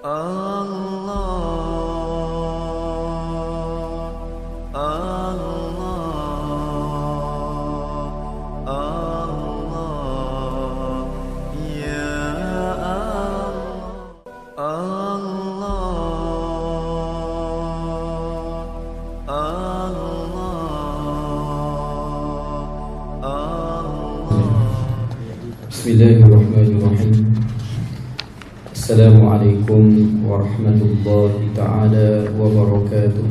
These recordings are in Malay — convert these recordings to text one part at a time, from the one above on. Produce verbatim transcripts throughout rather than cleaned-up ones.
Bismillahirrahmanirrahim. Assalamualaikum warahmatullahi ta'ala wabarakatuh.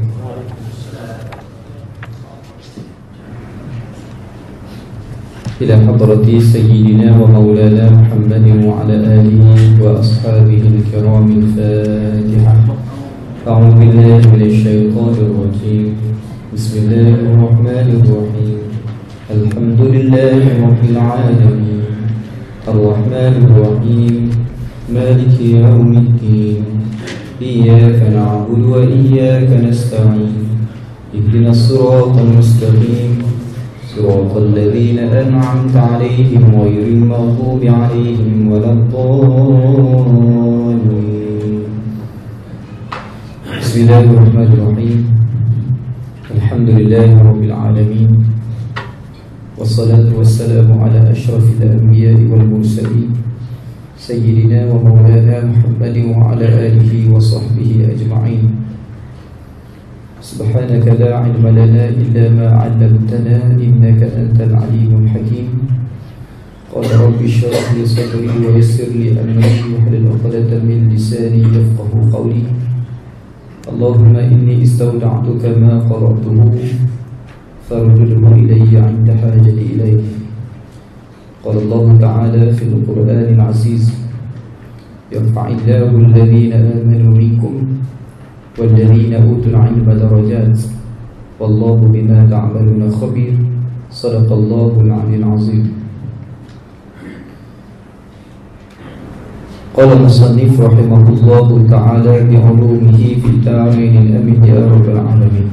Ila hadrati sayyidina wa maulana Muhammadin wa ala alihi wa ashabihi al-kiramil Fatihah. A'udzu billahi minasy syaithanir rajim. Bismillahirrahmanirrahim. Alhamdulillahi rabbil alamin. الرحمن الرحيم مالك يوم الدين إياك نعبد وإياك نستعين اهدنا الصراط المستقيم صراط الذين أنعمت عليهم غير المغضوب عليهم ولا الضالين. بسم الله الرحمن الرحيم الحمد لله رب العالمين والصلاة والسلام على أشرف الأنبياء والمرسلين سيدنا ومولانا محمد وعلى آله وصحبه أجمعين. سبحانك لا علم لنا إلا ما علمتنا إنك أنت العليم الحكيم. قال رب اشرح لي صدري ويسر لي أمري واحلل عقدة من لساني يفقهوا قولي. اللهم إني استودعتك ما قرأته فارجله إلي عند حاجتي إليه. قال الله تعالى في القرآن العزيز يرفع الله الذين آمنوا منكم والذين أوتوا العلم درجات والله بما تعملون خبير. صدق الله العلي العظيم. قال المصنف رحمه الله تعالى بعلومه في الدارين الأمين يا رب العالمين.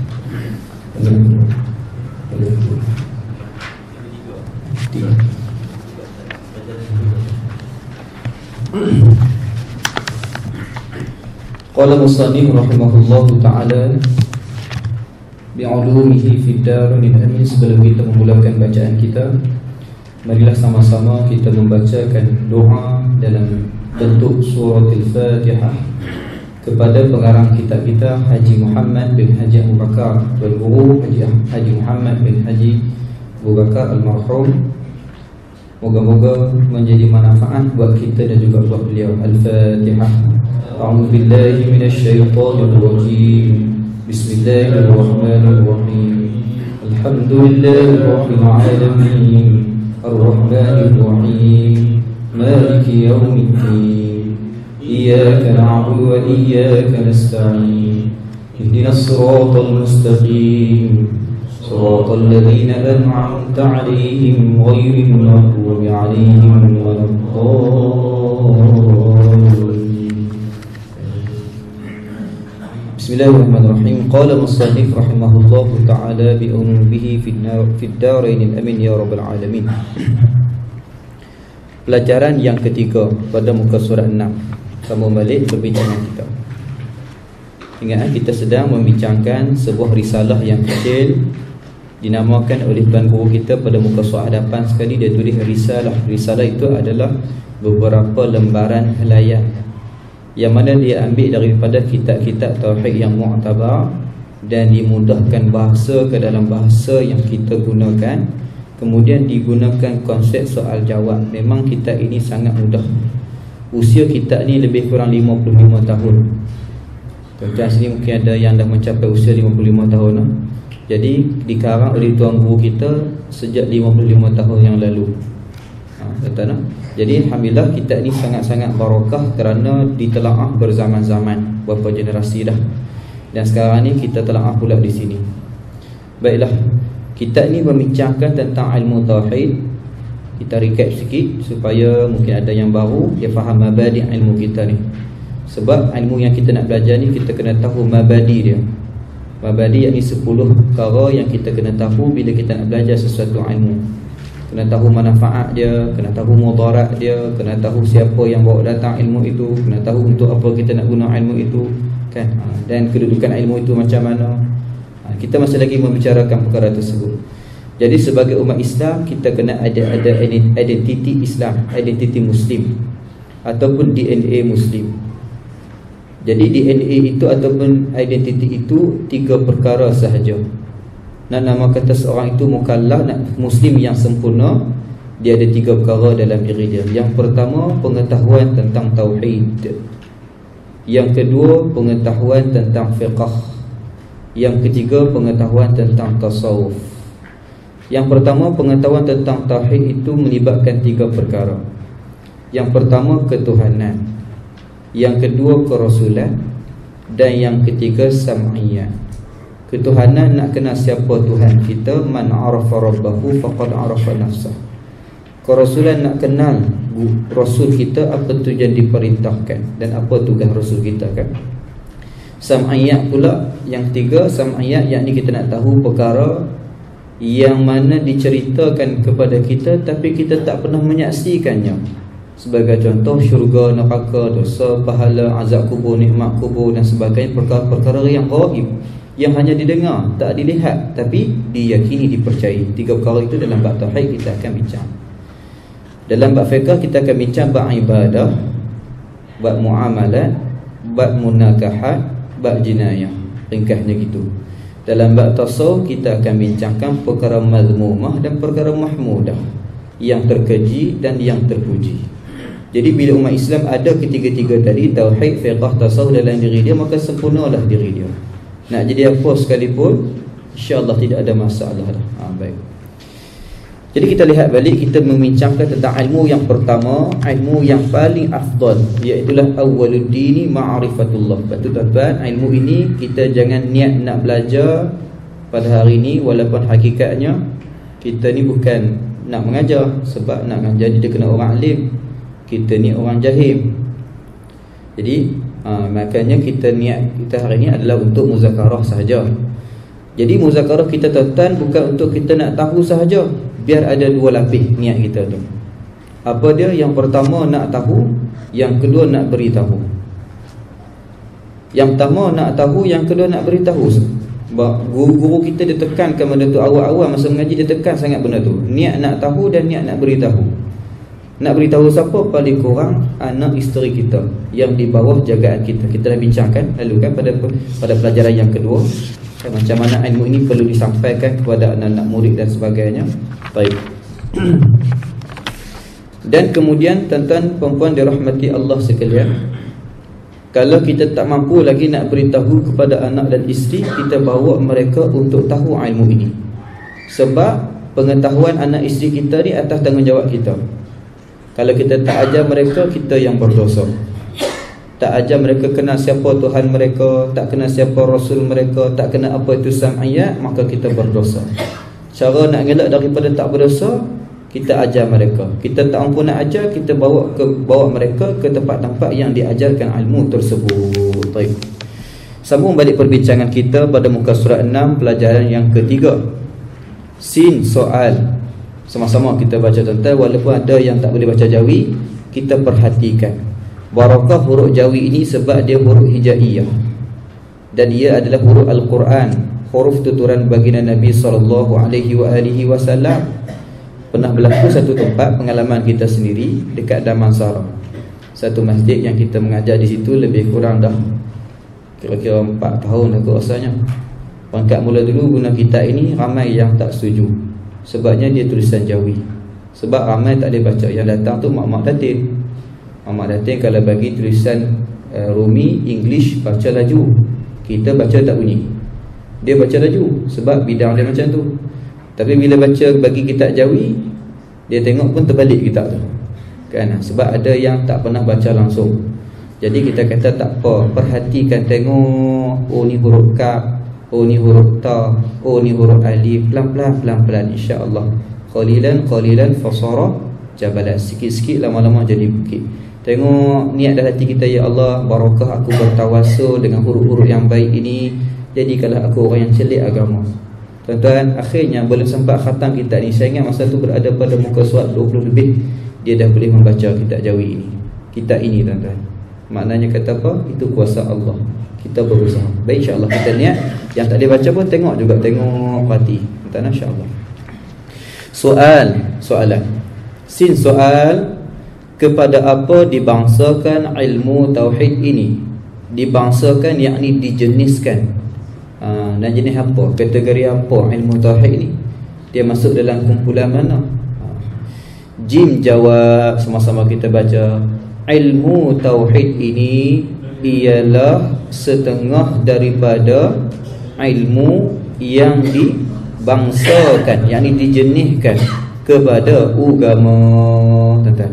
Qala musannif rahimahullahu ta'ala bi'ulumihi fid daril amin. Sebelum kita memulakan bacaan kita, marilah sama-sama kita membacakan doa dalam bentuk surah Al-Fatihah kepada pengarang kitab kita Haji Muhammad bin Haji Abu Bakar dan guru Haji, Haji Muhammad bin Haji Abu Bakar almarhum. Moga-moga menjadi manfaat buat kita dan juga buat beliau. Al-Fatihah. A'udzu billahi minasy syaithanir rajim. Bismillahirrahmanirrahim. Alhamdulillahirabbil alamin. Ar-rahmanir rahim. Maliki yaumiddin. Iyyaka na'budu wa iyyaka nasta'in. Ihdinas siratal mustaqim. صراط الذين أنعمت عليهم غير المغضوب عليهم ولا الضالين. بسم الله الرحمن الرحيم. قال المصنف رحمه الله تعالى بأنوبه في الدارين الأمين يا رب العالمين. Pelajaran yang ketiga pada muka surat enam. Sama balik perbincangan kita. Ingat, kita sedang membincangkan sebuah risalah yang kecil dinamakan oleh tuan guru kita pada muka surat hadapan sekali. Dia tulis risalah. Risalah itu adalah beberapa lembaran halayan yang mana dia ambil daripada kitab-kitab tauhid yang mu'tabar dan dimudahkan bahasa ke dalam bahasa yang kita gunakan. Kemudian digunakan konsep soal jawab. Memang kitab ini sangat mudah. Usia kitab ni lebih kurang lima puluh lima tahun. Tuan-tuan sini mungkin ada yang dah mencapai usia lima puluh lima tahun lah. Jadi dikarang oleh tuan guru kita sejak lima puluh lima tahun yang lalu. Ha, tuan-tuan. Jadi alhamdulillah kitab ini sangat-sangat barakah kerana ditelaah berzaman-zaman, beberapa generasi dah. Dan sekarang ni kita telaah pula di sini. Baiklah, kitab ini membincangkan tentang ilmu tauhid. Kita recap sikit supaya mungkin ada yang baru dia faham mabadi' ilmu kita ni. Sebab ilmu yang kita nak belajar ni kita kena tahu mabadi' dia. Mabadi' yakni sepuluh perkara yang kita kena tahu bila kita nak belajar sesuatu ilmu. kena tahu manfaat dia, kena tahu mudarat dia, kena tahu siapa yang bawa datang ilmu itu, kena tahu untuk apa kita nak guna ilmu itu, kan? Dan kedudukan ilmu itu macam mana. Kita masih lagi membicarakan perkara tersebut. Jadi sebagai umat Islam, kita kena ada ada identiti Islam, identiti Muslim, ataupun D N A Muslim. Jadi D N A itu ataupun identiti itu tiga perkara sahaja. Nak nama kata seorang itu mukallaf, nak Muslim yang sempurna, dia ada tiga perkara dalam diri dia. Yang pertama, pengetahuan tentang tauhid. Yang kedua, pengetahuan tentang fiqh. Yang ketiga, pengetahuan tentang tasawuf. Yang pertama, pengetahuan tentang tauhid itu melibatkan tiga perkara. Yang pertama, ketuhanan. Yang kedua, kerasulan. Dan yang ketiga, sam'iyah. Ketuhanan, nak kenal siapa Tuhan kita. Man arafa rabbahu faqad arafa nafsah. Kerasulan, nak kenal Rasul kita, apa tujuan diperintahkan dan apa tugas Rasul kita, kan? Sam'iyat pula yang ketiga, sam'iyat yakni kita nak tahu perkara yang mana diceritakan kepada kita tapi kita tak pernah menyaksikannya. Sebagai contoh, syurga, neraka, dosa, pahala, azab kubur, nikmat kubur dan sebagainya, perkara-perkara yang ghaib, yang hanya didengar, tak dilihat tapi diyakini, dipercayai. Tiga perkara itu dalam bab tauhid kita akan bincang. Dalam bab fiqh kita akan bincang bab ibadah, bab muamalat, bab munakahat, bab jinayah. Ringkasnya gitu. Dalam bab tasawuf kita akan bincangkan perkara mazmumah dan perkara mahmudah, yang terkeji dan yang terpuji. Jadi bila umat Islam ada ketiga-tiga tadi, tauhid, fiqh, tasawuf dalam diri dia, maka sempurnalah diri dia. Nak jadi apa sekalipun, insya-Allah tidak ada masalah dah. Ha, baik. Jadi kita lihat balik, kita membincangkan tentang ilmu yang pertama, ilmu yang paling afdal, iaitu awwaluddini ma'rifatullah. Betul tuan-tuan, ilmu ini kita jangan niat nak belajar pada hari ini, walaupun hakikatnya kita ni bukan nak mengajar. Sebab nak mengajar dia kena orang alim, kita ni orang jahil. Jadi Ha, makanya kita niat kita hari ini adalah untuk muzakarah sahaja. Jadi muzakarah kita tuan-tuan bukan untuk kita nak tahu sahaja. Biar ada dua lapis niat kita tu. Apa dia? Yang pertama nak tahu, yang kedua nak beritahu. Yang pertama nak tahu, yang kedua nak beritahu. Sebab guru-guru kita dia tekankan benda tu awal-awal masa mengaji, dia tekan sangat benda tu. Niat nak tahu dan niat nak beritahu. Nak beritahu siapa? Paling kurang anak isteri kita yang di bawah jagaan kita. Kita dah bincangkan lalu kan pada pada pelajaran yang kedua, kan, macam mana ilmu ini perlu disampaikan kepada anak-anak murid dan sebagainya. Baik. Dan kemudian tuan-tuan perempuan dirahmati Allah sekalian, kalau kita tak mampu lagi nak beritahu kepada anak dan isteri, kita bawa mereka untuk tahu ilmu ini. Sebab pengetahuan anak isteri kita ni atas tanggungjawab kita. Kalau kita tak ajar mereka, kita yang berdosa. Tak ajar mereka kenal siapa Tuhan mereka, tak kenal siapa Rasul mereka, tak kenal apa itu sam'iyat, maka kita berdosa. Cara nak ngelak daripada tak berdosa, kita ajar mereka. Kita tak mampu nak ajar, kita bawa ke bawa mereka ke tempat-tempat yang diajarkan ilmu tersebut. Baik. Sambung balik perbincangan kita pada muka surat enam, pelajaran yang ketiga. Sin soal. Sama-sama kita baca tuan-tuan, walaupun ada yang tak boleh baca Jawi, kita perhatikan. Barakah huruf Jawi ini sebab dia huruf hijaiyah dan ia adalah huruf Al-Quran, huruf tuturan baginda Nabi sallallahu alaihi wasallam. Pernah berlaku satu tempat, pengalaman kita sendiri dekat Damansara, satu masjid yang kita mengajar di situ lebih kurang dah kira-kira empat tahun aku rasanya. Pangkat mula dulu guna kitab ini, ramai yang tak setuju. Sebabnya dia tulisan Jawi. Sebab ramai tak boleh baca. Yang datang tu mak-mak datin. Mak-mak datin kalau bagi tulisan uh, Rumi, English, baca laju. Kita baca tak bunyi. Dia baca laju sebab bidang dia macam tu. Tapi bila baca bagi kitab Jawi, dia tengok pun terbalik kitab tu, kan? Sebab ada yang tak pernah baca langsung. Jadi kita kata tak apa, perhatikan, tengok, oh ni huruf kaf, oh ni huruf ta, oh ni huruf alif, pelan-pelan, pelan-pelan, insya-Allah. Qalilan qalilan fasara jabalan, sikit-sikit lama-lama jadi bukit. Tengok niat dalam hati kita, ya Allah, barakah aku bertawasul dengan huruf-huruf yang baik ini, jadikanlah aku orang yang celik agama. Tuan-tuan, akhirnya belum sempat khatam kitab ni. Saya ingat masa tu berada pada muka surat dua puluh lebih, dia dah boleh membaca kitab Jawi ini. Kitab ini tuan-tuan, maknanya kata apa? Itu kuasa Allah. Kita berusaha. Baik, insya-Allah kita niat. Yang tak boleh baca pun tengok juga, tengok parti. Tuan-tuan, insya-Allah. Soal, soalan. Sin soal, kepada apa dibangsakan ilmu tauhid ini? Dibangsakan yakni dijeniskan. Ha, dan jenis apa? Kategori apa ilmu tauhid ni? Dia masuk dalam kumpulan mana? Ha. Jim jawab, sama-sama kita baca. Ilmu tauhid ini ialah setengah daripada ilmu yang dibangsakan, yakni dijeniskan kepada agama. Tuan-tuan,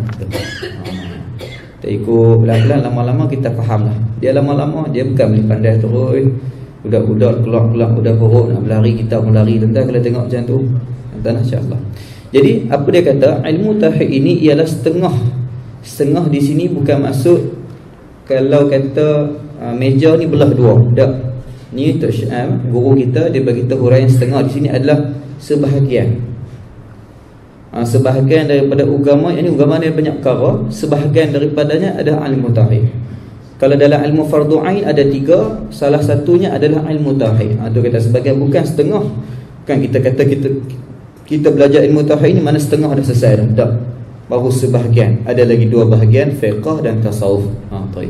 kita ikut pelan-pelan, lama-lama kita faham lah. Dia lama-lama, dia bukan boleh pandai terus. Budak-budak keluar-keluar udah perut nak berlari, kita berlari. Tuan-tuan kalau tengok macam tu, tuan-tuan, insya-Allah. Jadi apa dia kata? Ilmu tauhid ini ialah setengah. Setengah di sini bukan maksud kalau kata uh, meja ni belah dua. Tak. Ni Tok Syam, guru kita, dia bagi tahu huraian setengah di sini adalah sebahagian. Uh, sebahagian daripada agama, ini agama ni banyak perkara, sebahagian daripadanya ada ilmu tauhid. Kalau dalam ilmu fardu ain ada tiga, salah satunya adalah ilmu tauhid. Ha, tu kata sebagai, bukan setengah. Kan kita kata kita kita belajar ilmu tauhid ni mana setengah dah selesai dah. Tak. Baru sebahagian. Ada lagi dua bahagian, fiqh dan tasawuf. Ha, baik.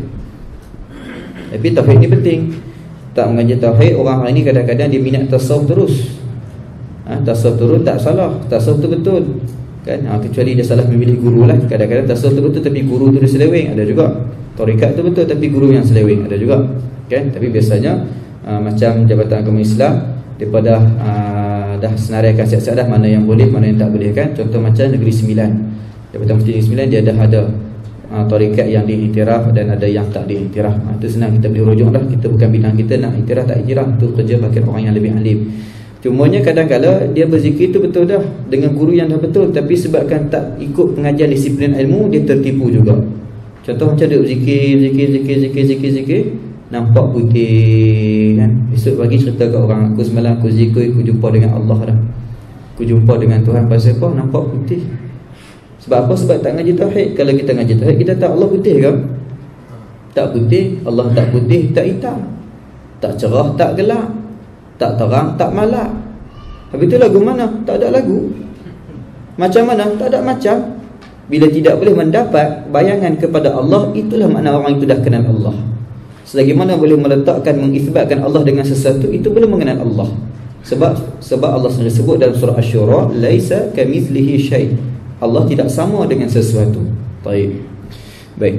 Tapi tauhid ni penting. Tak mengaji tauhid, orang hari ni kadang-kadang dia minat tasawuf terus. Ha, tasawuf terus tak salah. Tasawuf tu betul. Kan? Ha, kecuali dia salah memilih guru lah. Kadang-kadang tasawuf tu betul tapi guru tu dia seleweng. Ada juga. Tarikat tu betul tapi guru yang seleweng, ada juga kan. Tapi biasanya uh, macam Jabatan Agama Islam, daripada uh, dah senaraikan siap-siap dah mana yang boleh, mana yang tak boleh kan. Contoh macam Negeri Sembilan, Jabatan Masjid Negeri Sembilan, dia dah ada uh, tarikat yang diiktiraf dan ada yang tak diiktiraf. uh, Itu senang kita boleh rujuk lah. Kita bukan bidang kita, nak iktiraf tak iktiraf tu kerja bagi orang yang lebih alim. Cumanya kadang-kadang dia berzikir tu betul dah dengan guru yang dah betul, tapi sebabkan tak ikut pengajian disiplin ilmu, dia tertipu juga. Contoh macam duduk zikir, zikir, zikir, zikir, zikir, zikir, nampak putih kan. Esok pagi cerita kat orang, aku semalam aku zikir, aku jumpa dengan Allah dah. Aku jumpa dengan Tuhan. Pasal apa? Nampak putih. Sebab apa? Sebab tak ngaji tauhid. Kalau kita ngaji tauhid, kita tahu Allah putih ke? Tak putih. Allah tak putih, tak hitam. Tak cerah, tak gelap. Tak terang, tak malap. Habis tu lagu mana? Tak ada lagu. Macam mana? Tak ada macam. Bila tidak boleh mendapat bayangan kepada Allah, itulah makna orang itu dah kenal Allah. Selagi mana boleh meletakkan, mengisbatkan Allah dengan sesuatu, itu belum mengenal Allah. Sebab sebab Allah sendiri sebut dalam surah Asy-Syura, laisa kamitslihi syai'. Allah tidak sama dengan sesuatu. Baik. Baik.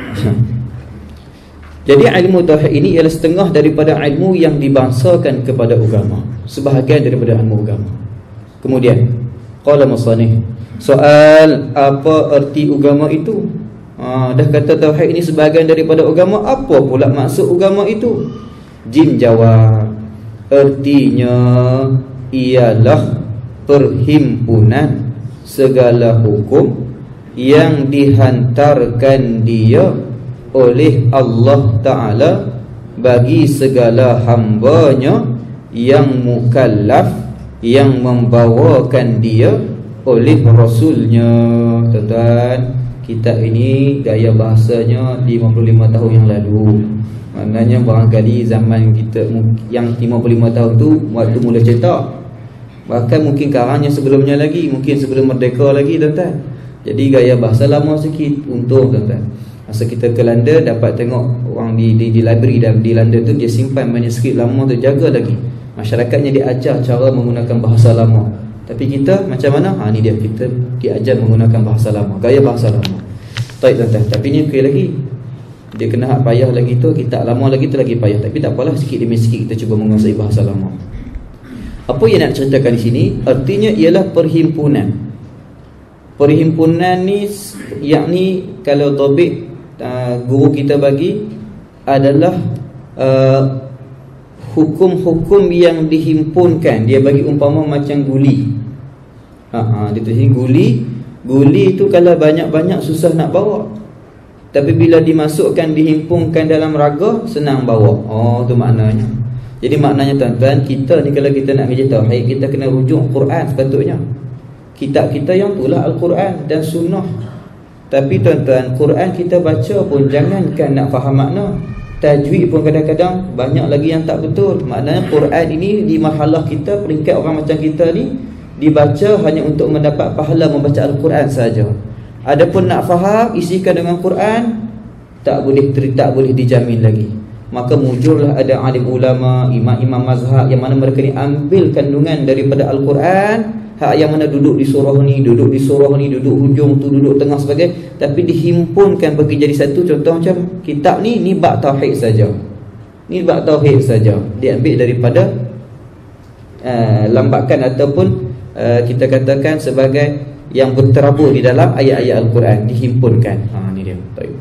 Jadi ilmu tauhid ini ialah setengah daripada ilmu yang dibangsakan kepada agama, sebahagian daripada ilmu agama. Kemudian qala musannif, soal apa erti agama itu? Ha, dah kata tauhid ini sebahagian daripada agama, apa pula maksud agama itu? Jin jawab, ertinya ialah perhimpunan segala hukum yang dihantarkan dia oleh Allah Ta'ala bagi segala hambanya yang mukallaf, yang membawakan dia oleh Rasulnya. Tuan-tuan, kitab ini gaya bahasanya lima puluh lima tahun yang lalu. Maknanya barangkali zaman kita yang lima puluh lima tahun tu waktu mula cetak, bahkan mungkin karangnya sebelumnya lagi, mungkin sebelum merdeka lagi, tuan-tuan. Jadi gaya bahasa lama sikit. Untung tuan-tuan, masa kita ke London dapat tengok orang di di, di library dan di London tu dia simpan manuskrip lama tu, jaga lagi. Masyarakatnya dia ajar cara menggunakan bahasa lama. Tapi kita macam mana? Ha, ni dia, kita diajar menggunakan bahasa lama, gaya bahasa lama. Baik tuan-tuan, tapi ni okey lagi. Dia kena hak payah lagi tu, kita lama lagi tu lagi payah. Tapi tak apalah, sikit demi sikit kita cuba menguasai bahasa lama. Apa yang nak ceritakan di sini? Artinya ialah perhimpunan. Perhimpunan ni yakni kalau topik uh, guru kita bagi adalah uh, hukum-hukum yang dihimpunkan. Dia bagi umpama macam guli. Ha, ha, dia tu sini guli. Guli tu kalau banyak-banyak susah nak bawa. Tapi bila dimasukkan, dihimpunkan dalam raga, senang bawa. Oh, tu maknanya. Jadi maknanya tuan-tuan, kita ni kalau kita nak ngaji tauhid, kita kena rujuk Quran sepatutnya. Kitab kita yang itulah Al-Quran dan Sunnah. Tapi tuan-tuan, Quran kita baca pun jangankan nak faham makna, tajwid pun kadang-kadang banyak lagi yang tak betul. Maknanya Quran ini di marhalah kita, peringkat orang macam kita ni, dibaca hanya untuk mendapat pahala membaca Al-Quran saja. Adapun nak faham, isikan dengan Quran, tak boleh tak boleh dijamin lagi. Maka muncullah ada alim ulama, imam-imam mazhab yang mana mereka ni ambil kandungan daripada Al-Quran, hak yang mana duduk di surah ni, duduk di surah ni, duduk hujung tu, duduk tengah sebagai, tapi dihimpunkan bagi jadi satu. Contoh macam kitab ni, ni bab tauhid saja. Ni bab tauhid saja. Diambil daripada uh, lambakan ataupun uh, kita katakan sebagai yang berterabur di dalam ayat-ayat Al-Quran, dihimpunkan. Ha, ni dia. Baik.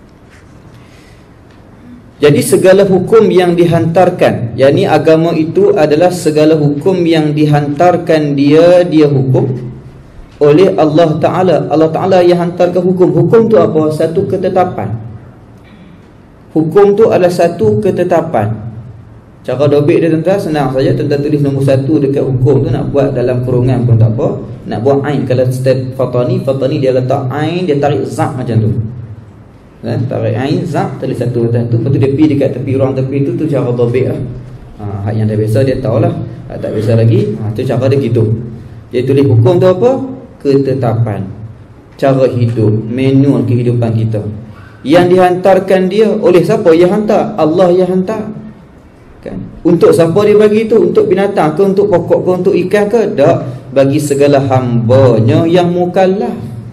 Jadi segala hukum yang dihantarkan, yakni agama itu adalah segala hukum yang dihantarkan dia dia hukum oleh Allah Ta'ala. Allah Ta'ala yang hantarkan hukum. Hukum tu apa? Satu ketetapan. Hukum tu adalah satu ketetapan. Cara dobit dia tuan-tuan senang saja. Tuan-tuan tulis nombor satu dekat hukum tu, nak buat dalam kurungan pun tak apa. Nak buat ain, kalau step fatani, fatani dia letak ain, dia tarik zak macam tu. Kan? Tarik ain, zak, tulis satu atas tu. Lepas tu dia pergi dekat tepi, ruang tepi tu, tu cara dobit lah. Ha, hak yang dah biasa dia tahulah. Hak tak biasa lagi, ha, tu cara dia gitu. Dia tulis hukum tu apa? Ketetapan, cara hidup, manual kehidupan kita, yang dihantarkan dia oleh siapa? Yang hantar? Allah yang hantar. Kan? Untuk siapa dia bagi itu? Untuk binatang ke? Untuk pokok ke? Untuk ikan ke? Tak. Bagi segala hambanya yang mukallaf.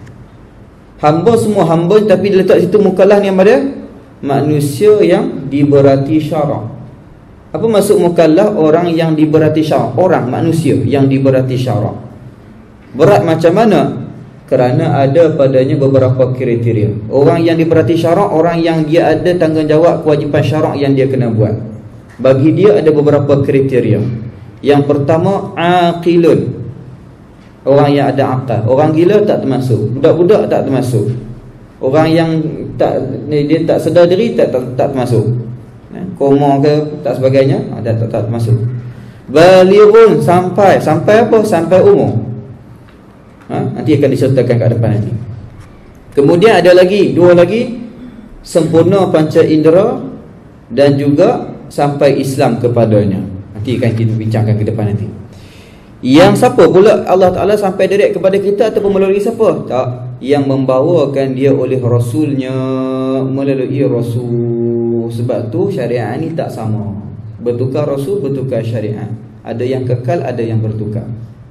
Hamba semua hamba, tapi dia letak situ mukallaf ni yang mana? Manusia yang diberati syarak. Apa maksud mukallaf? Orang yang diberati syarak. Orang, manusia yang diberati syarak. Berat macam mana? Kerana ada padanya beberapa kriteria. Orang yang diberati syarak, orang yang dia ada tanggungjawab kewajipan syarak yang dia kena buat. Bagi dia ada beberapa kriteria. Yang pertama, aqilun, orang yang ada akal. Orang gila tak termasuk, budak-budak tak termasuk, orang yang tak dia tak sedar diri tak tak, tak termasuk, koma ke tak sebagainya, ada tak, tak termasuk. Balighun, sampai sampai apa? Sampai umur. Ha? Nanti akan disertakan kat depan nanti. Kemudian ada lagi dua lagi, sempurna panca indera dan juga sampai Islam kepadanya. Nanti akan kita bincangkan ke depan nanti. Yang siapa pula Allah Ta'ala sampai direct kepada kita ataupun melalui siapa? Tak. Yang membawakan dia oleh Rasulnya, melalui Rasul. Sebab tu syariat ni tak sama. Bertukar Rasul, bertukar syariat. Ada yang kekal, ada yang bertukar.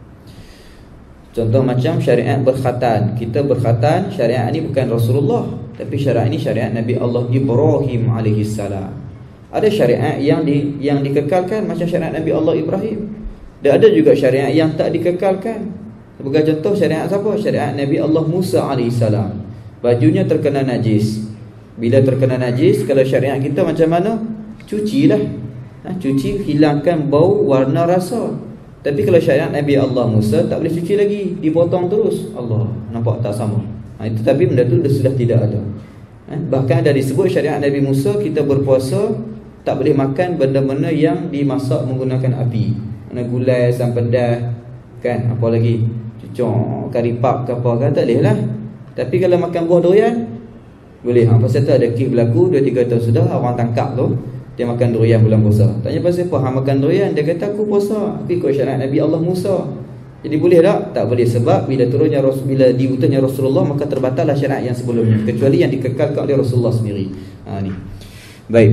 Contoh macam syariat berkhatan. Kita berkhatan, syariat ni bukan Rasulullah, tapi syariat ni syariat Nabi Allah Ibrahim alaihi salam. Ada syariat yang di, yang dikekalkan macam syariat Nabi Allah Ibrahim. Dan ada juga syariat yang tak dikekalkan. Sebagai contoh syariat siapa? Syariat Nabi Allah Musa alaihissalam. Bajunya terkena najis. Bila terkena najis, kalau syariat kita macam mana? Cucilah. Ha, cuci, hilangkan bau, warna, rasa. Tapi kalau syariat Nabi Allah Musa, tak boleh cuci lagi, dipotong terus. Allah, nampak tak sama. Ha, itu tapi benda tu sudah tidak ada. Ha, bahkan ada disebut syariat Nabi Musa, kita berpuasa tak boleh makan benda-benda yang dimasak menggunakan api. Mana gulai, asam pedas, kan, apa lagi, cucuk, kari pap ke apa kan, tak boleh lah. Tapi kalau makan buah durian boleh. Ha, pasal tu ada kes berlaku dua tiga tahun sudah, orang tangkap tu, dia makan durian bulan puasa. Tanya pasal apa? Ha, makan durian. Dia kata aku puasa, tapi ikut syariat Nabi Allah Musa. Jadi boleh tak? Tak boleh. Sebab bila turunnya Rasul, bila diutusnya Rasulullah, maka terbatallah syariat yang sebelumnya, kecuali yang dikekalkan oleh Rasulullah sendiri. Ha, ni. Baik.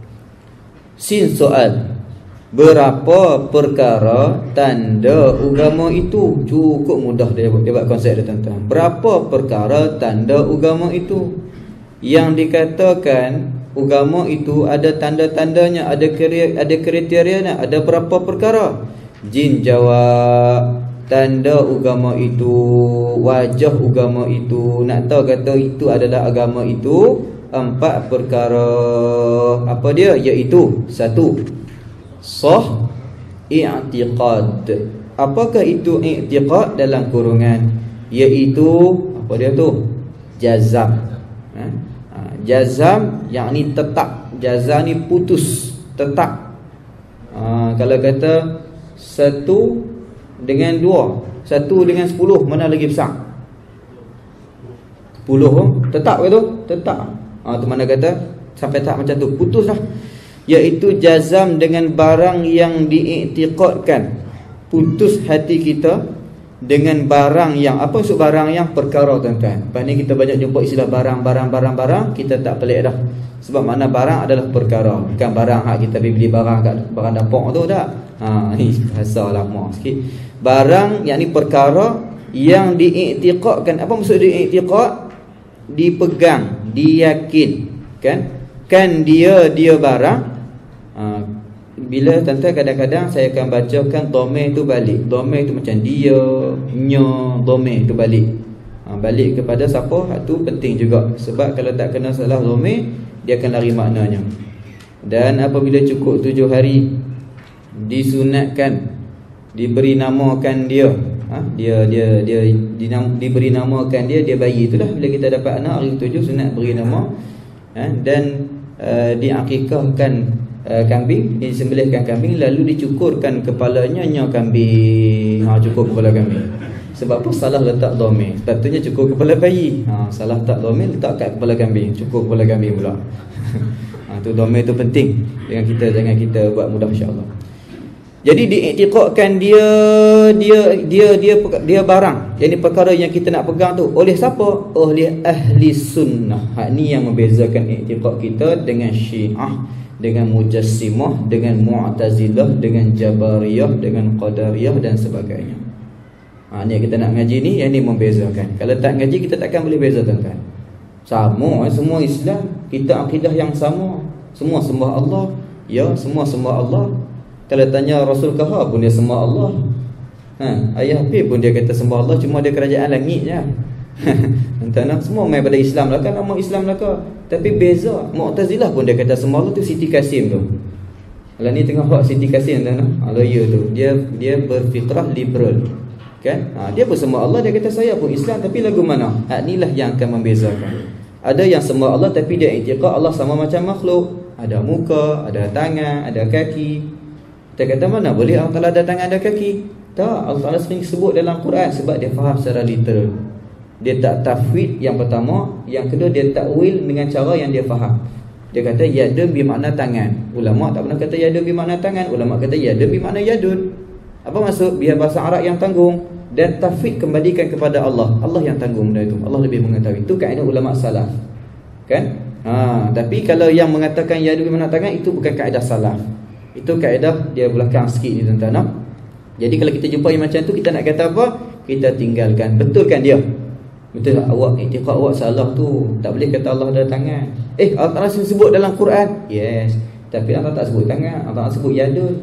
Sin soal, berapa perkara tanda agama itu? Cukup mudah dia buat, dia buat konsep dia tuan-tuan. Berapa perkara tanda agama itu? Yang dikatakan agama itu ada tanda-tandanya, ada kriteria, ada kriterianya, ada berapa perkara? Jin jawab, tanda agama itu, wajah agama itu. Nak tahu kata itu adalah agama itu, empat perkara. Apa dia? Iaitu satu, sah i'tiqad. Apakah itu i'tiqad dalam kurungan? Iaitu apa dia tu? Jazam. Ha? Ha, jazam yakni tetap. Jazam ni putus, tetap. ha, kalau kata satu dengan dua, satu dengan sepuluh, mana lagi besar? Sepuluh tetap ke tu? Tetap. Ha, tu mana kata sampai tak macam tu, putuslah. Iaitu jazam dengan barang yang diiktiqadkan, putus hati kita dengan barang yang, apa maksud barang yang? Perkara, tuan-tuan. Lepas ni kita banyak jumpa istilah barang, barang, barang, barang. Kita tak pelik dah. Sebab makna barang adalah perkara, bukan barang hak kita beli barang kat barang dapur tu tak. Ha, ni bahasa lama sikit. Barang yang ni perkara yang diiktiqadkan. Apa maksud diiktiqad? Dipegang, diyakin, kan? Kan dia dia barang. Ha, bila tuan-tuan kadang-kadang saya akan bacakan domain tu balik. Domain tu macam dia, nya, domain tu balik. Ha, balik kepada siapa? Hak tu penting juga. Sebab kalau tak kena salah domain, dia akan lari maknanya. Dan apabila cukup tujuh hari, disunatkan, diberi namakan dia. Ha, dia dia dia dinam, diberi namakan dia, dia bayi itulah. Bila kita dapat anak hari tujuh, sunat beri nama. Ha, dan uh, diakikahkan Uh, kambing, disembelihkan kambing, lalu dicukurkan kepalanya nya kambing. Ha, cukur kepala kambing. Sebab apa? Salah letak domain. Sepatutnya cukur kepala bayi. Ha, salah letak domain, letak kat kepala kambing, cukur kepala kambing pula. Ha, tu domain tu penting. Dengan kita, jangan kita buat mudah, insya-Allah. Jadi diiktiqadkan dia dia dia dia dia barang. Yang ni perkara yang kita nak pegang tu oleh siapa? Oleh ahli sunnah. Hak ni yang membezakan iktiqad kita dengan Syiah, dengan Mujassimah, dengan Mu'tazilah, dengan Jabariyah, dengan Qadariyah dan sebagainya. Ha, ni kita nak ngaji ni, yang ni membezakan. Kalau tak ngaji, kita takkan boleh beza, tuan-tuan. Sama, semua Islam, kita akidah yang sama. Semua sembah Allah. Ya, semua sembah Allah. Kalau tanya Rasul Kahar pun dia sembah Allah. Ha, Ayah Habib pun dia kata sembah Allah, cuma dia kerajaan langit je. Entah semua main pada Islam lah kan, nama Islam lah kan. Tapi beza. Mu'tazilah pun dia kata sembah Allah tu Siti Kasim tu. Kalau ni tengah buat Siti Kasim tuan, ha, lawyer tu, dia dia berfikrah liberal, kan? Ha, dia pun sembah Allah, dia kata saya pun Islam, tapi lagu mana? Ha, inilah yang akan membezakan. Ada yang sembah Allah tapi dia iktiqad Allah sama macam makhluk. Ada muka, ada tangan, ada kaki. Kita kata mana boleh Allah Ta'ala ada tangan, ada kaki? Tak, Allah Ta'ala sering sebut dalam Quran sebab dia faham secara literal. Dia tak tafwid yang pertama, yang kedua dia takwil dengan cara yang dia faham. Dia kata yadun bermakna tangan. Ulama tak pernah kata yadun bermakna tangan. Ulama kata yadun bermakna yadun. Apa maksud? Biar bahasa Arab yang tanggung. Dan tafwid kembalikan kepada Allah. Allah yang tanggung benda itu. Allah lebih mengetahui. Itu kaedah ulama salaf. Kan? Ha, tapi kalau yang mengatakan yadun bermakna tangan, itu bukan kaedah salaf. Itu kaedah dia belakang sikit ni, tuan-tuan. Jadi kalau kita jumpa yang macam tu, kita nak kata apa? Kita tinggalkan. Betulkan dia. Betul tak? Awak iktiqad awak salah tu. Tak boleh kata Allah ada tangan. Eh, Allah Ta'ala sebut dalam Quran. Yes. Tapi Allah tak sebut tangan. Allah sebut yadun.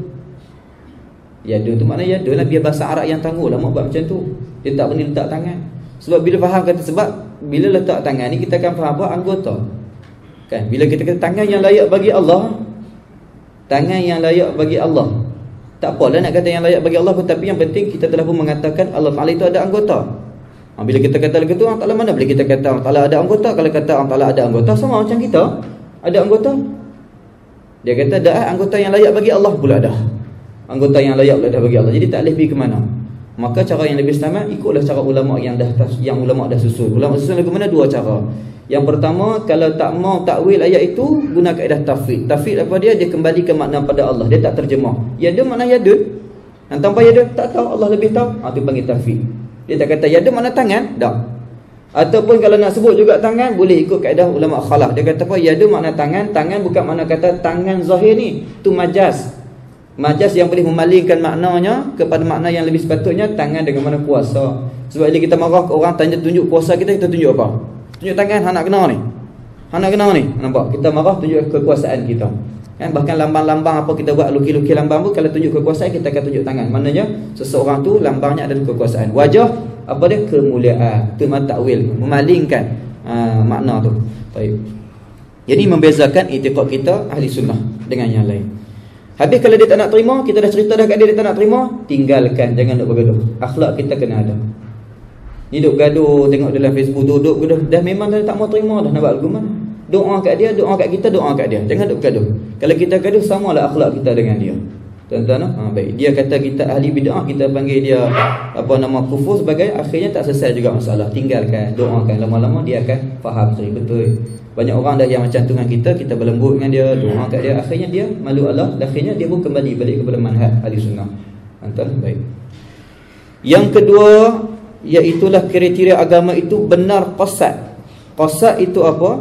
Yadun tu makna yadun lah. Biar bahasa Arab yang tangguh lah buat macam tu. Dia tak boleh letak tangan. Sebab bila faham kata, sebab bila letak tangan ni kita akan faham apa? Anggota. Kan? Bila kita kata tangan yang layak bagi Allah, tangan yang layak bagi Allah, tak apalah nak kata yang layak bagi Allah pun, tapi yang penting kita telah pun mengatakan Allah Ta'ala itu ada anggota. Ha, bila kita kata begitu, Allah Ta'ala mana boleh kita kata Allah Ta'ala ada anggota? Kalau kata Allah Ta'ala ada anggota, sama macam kita ada anggota. Dia kata dah anggota yang layak bagi Allah pula dah. Anggota yang layak pula dah bagi Allah. Jadi tak boleh pergi ke mana. Maka cara yang lebih selamat, ikutlah cara ulama yang dah yang ulama dah susun. Ulama susun ke mana? Dua cara. Yang pertama, kalau tak mau takwil ayat itu, guna kaedah tafwid. Tafwid apa dia? Dia kembali ke makna pada Allah. Dia tak terjemah. Yadun makna yadun. Dan tanpa yadun, tak tahu, Allah lebih tahu. Ha, itu panggil tafwid. Dia tak kata yadun mana tangan, dah. Ataupun kalau nak sebut juga tangan, boleh ikut kaedah ulama khalaf. Dia kata apa? Yadun makna tangan. Tangan bukan makna kata tangan zahir ni. Itu majaz. Majaz yang boleh memalingkan maknanya kepada makna yang lebih sepatutnya, tangan dengan mana kuasa. Sebab bila kita marah ke orang tanya tunjuk kuasa kita, kita tunjuk apa? Tunjuk tangan, hang nak kena ni. Hang nak kena ni. Nampak? Kita marah tunjuk kekuasaan kita. Kan, bahkan lambang-lambang apa kita buat, luki-luki lambang pun, kalau tunjuk kekuasaan kita akan tunjuk tangan. Maknanya seseorang tu lambangnya adalah kekuasaan. Wajah apa dia? Kemuliaan. Itu makna takwil, memalingkan aa, makna tu. Baik. Jadi membezakan i'tiqad kita ahli sunnah dengan yang lain. Habis kalau dia tak nak terima, kita dah cerita dah kat dia, dia tak nak terima, tinggalkan, jangan duk bergaduh. Akhlak kita kena ada. Ni duk gaduh, tengok dalam Facebook duduk gaduh, dah memang dah tak mau terima dah, nak buat argument. Doa kat dia, doa kat kita, doa kat dia. Jangan duk gaduh. Kalau kita gaduh, samalah akhlak kita dengan dia. Tuan-tuan, ha, baik. Dia kata kita ahli bid'ah, kita panggil dia apa nama kufur sebagai, akhirnya tak selesai juga masalah. Tinggalkan, doakan, lama-lama dia akan faham betul. Banyak orang dah yang macam tu dengan kita, kita berlembut dengan dia, doa kat dia, akhirnya dia malu Allah, akhirnya dia pun kembali balik kepada manhaj ahli sunnah. Tuan-tuan, baik. Yang kedua, iaitulah kriteria agama itu benar qasad. Qasad itu apa?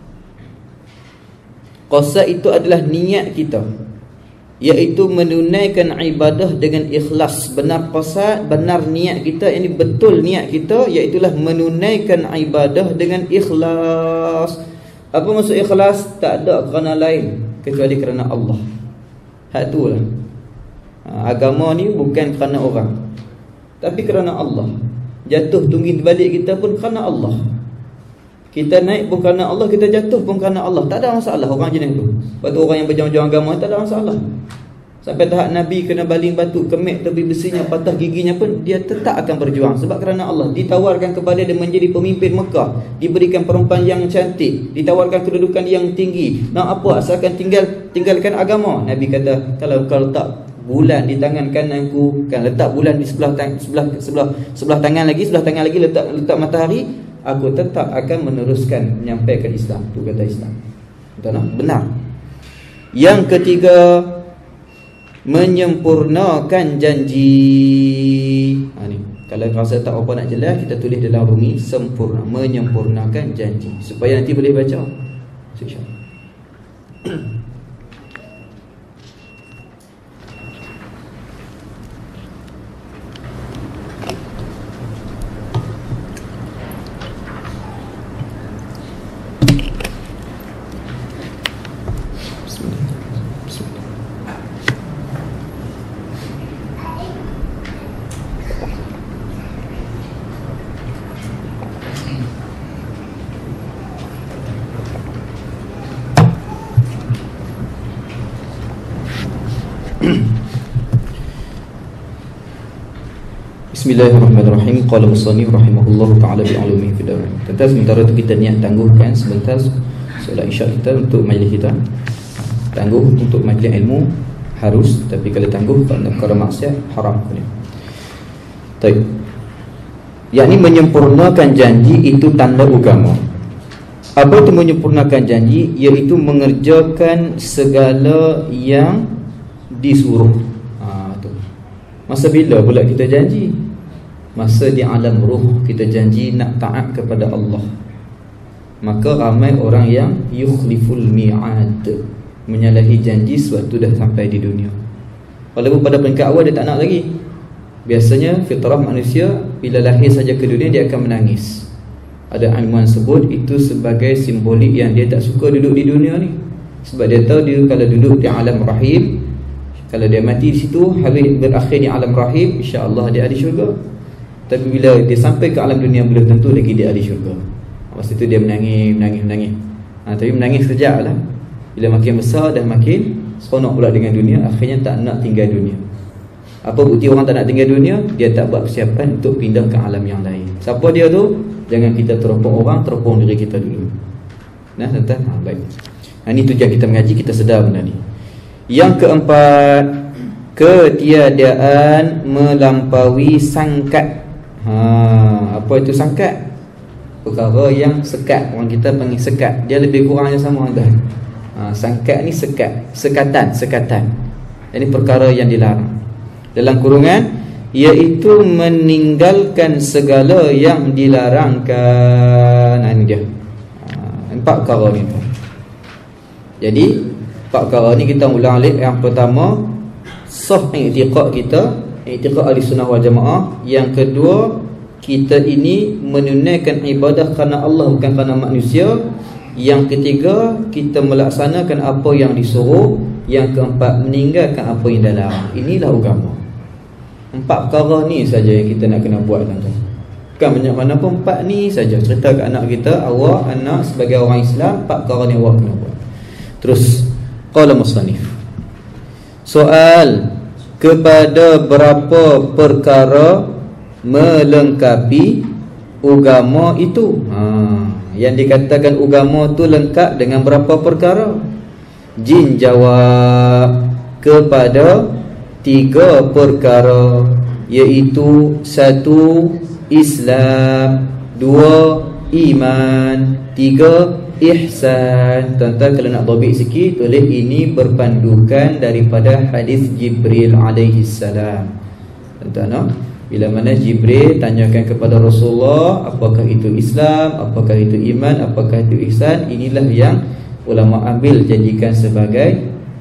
Qasad itu adalah niat kita, iaitu menunaikan ibadah dengan ikhlas. Benar qasad, benar niat kita, ini betul niat kita, iaitulah menunaikan ibadah dengan ikhlas. Apa maksud ikhlas? Tak ada kerana lain kecuali kerana Allah. Hak tu lah. Ha, agama ni bukan kerana orang, tapi kerana Allah. Jatuh tunggi balik kita pun kerana Allah. Kita naik pun kerana Allah, kita jatuh pun kerana Allah. Tak ada masalah orang jenis tu. Lepas tu orang yang berjauh-jauh agama tak ada masalah. Sampai tahap Nabi kena baling batu, kemek tepi besinya, patah giginya pun dia tetap akan berjuang. Sebab kerana Allah. Ditawarkan kepada dia menjadi pemimpin Mekah, diberikan perempuan yang cantik, ditawarkan kedudukan yang tinggi. Nak apa asalkan tinggal tinggalkan agama. Nabi kata, kalau kau letak bulan di tangan kananku, kan, letak bulan di sebelah tang, sebelah sebelah sebelah tangan lagi, sebelah tangan lagi letak letak matahari, aku tetap akan meneruskan menyampaikan Islam. Tu kata Islam. Betul tak? Benar. Yang ketiga, menyempurnakan janji. Ha, ni. Kalau rasa tak apa nak jelas, kita tulis dalam bumi sempurna, menyempurnakan janji, supaya nanti boleh baca. InsyaAllah. Bismillahirrahmanirrahim. Qala musannif rahimahullahu ta'ala bi'ulumihi fid darin. Tentu sementara tu kita niat tangguhkan sebentar solat isyak kita untuk majlis kita. Tangguh untuk majlis ilmu harus, tapi kalau tangguh kerana perkara maksiat haram. Baik. Yakni menyempurnakan janji itu tanda agama. Apa itu menyempurnakan janji? Iaitu mengerjakan segala yang disuruh. Ha, tu. Masa bila pula kita janji? Masa di alam ruh kita janji nak taat kepada Allah. Maka ramai orang yang yukhliful mi'ad, menyalahi janji sewaktu dah sampai di dunia. Walaupun pada peringkat awal dia tak nak lagi. Biasanya fitrah manusia bila lahir saja ke dunia dia akan menangis. Ada ilmuwan sebut itu sebagai simbolik yang dia tak suka duduk di dunia ni. Sebab dia tahu dia kalau duduk di alam rahim, kalau dia mati di situ, habis berakhir di alam rahim, insya-Allah dia ada syurga. Tapi bila dia sampai ke alam dunia, belum tentu lagi dia ada syurga. Masa itu dia menangis, menangis, menangis. Ha, tapi menangis sekejap lah. Bila makin besar dan makin seronok pula dengan dunia, akhirnya tak nak tinggal dunia. Apa bukti orang tak nak tinggal dunia? Dia tak buat persiapan untuk pindah ke alam yang lain. Siapa dia tu? Jangan kita teropong orang, teropong diri kita dulu. Nah, tuan-tuan, ha, baik. Ha, ini tujuan kita mengaji, kita sedar benda ni. Yang keempat, ketiadaan melampaui sangkat. Ha, apa itu sangkat? Perkara yang sekat. Orang kita panggil sekat. Dia lebih kurangnya sama tuan. Ha, sangkat ni sekat, sekatan, sekatan. Ini perkara yang dilarang. Dalam kurungan, iaitu meninggalkan segala yang dilarangkan. Ha, ini dia. Ha, empat perkara ni. Jadi empat perkara ni kita ulang alik. Yang pertama, sah i'tiqad kita, i'tiqad ahli-sunnah wal jamaah. Yang kedua, kita ini menunaikan ibadah kerana Allah, bukan kerana manusia. Yang ketiga, kita melaksanakan apa yang disuruh. Yang keempat, meninggalkan apa yang dilarang. Inilah agama. Empat perkara ni saja yang kita nak kena buat, tuan-tuan. Bukan banyak mana pun, empat ni saja. Cerita ke anak kita, awak anak sebagai orang Islam, empat perkara ni awak kena buat. Terus, qala musannif, soal, kepada berapa perkara melengkapi agama itu? Ha, yang dikatakan agama tu lengkap dengan berapa perkara? Jin jawab, kepada tiga perkara, iaitu satu Islam, dua iman, tiga ihsan. Tuan-tuan kalau nak dhabit sikit, tulis ini berpandukan daripada hadis Jibril alaihi salam. Tuan-tuan, no? Bila mana Jibril tanyakan kepada Rasulullah, apakah itu Islam, apakah itu iman, apakah itu ihsan, inilah yang ulama ambil jadikan sebagai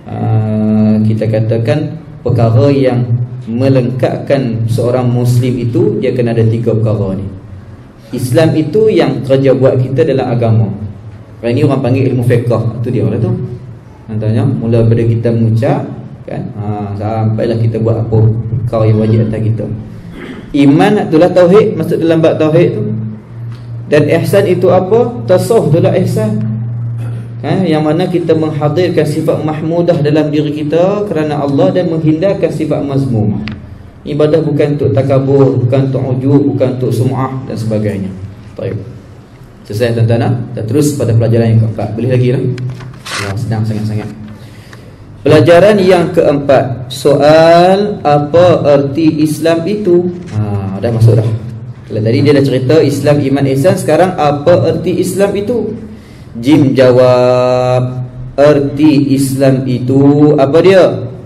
uh, kita katakan perkara yang melengkapkan seorang Muslim itu. Dia kena ada tiga perkara ni. Islam itu yang kerja buat kita dalam agama. Kalau ini orang panggil ilmu fiqh, itu dia lah tu. Tanya, mula pada kita mengucap kan, ha, sampailah kita buat apa perkara yang wajib atas kita. Iman itulah tauhid, masuk dalam bab tauhid tu. Dan ihsan itu apa? Tasawuf itulah ihsan. Ha, yang mana kita menghadirkan sifat mahmudah dalam diri kita kerana Allah dan menghindarkan sifat mazmumah. Ibadah bukan untuk takabur, bukan untuk ujub, bukan untuk sum'ah dan sebagainya. Baik. Selesai tuan-tuan. Kita terus pada pelajaran yang keempat. Boleh lagi lah. Allah, senang sangat-sangat. Pelajaran yang keempat, soal apa erti Islam itu. Ha, dah masuk dah. Kalau tadi dia dah cerita Islam, iman, ihsan, sekarang apa erti Islam itu? Jim jawab, erti Islam itu apa dia?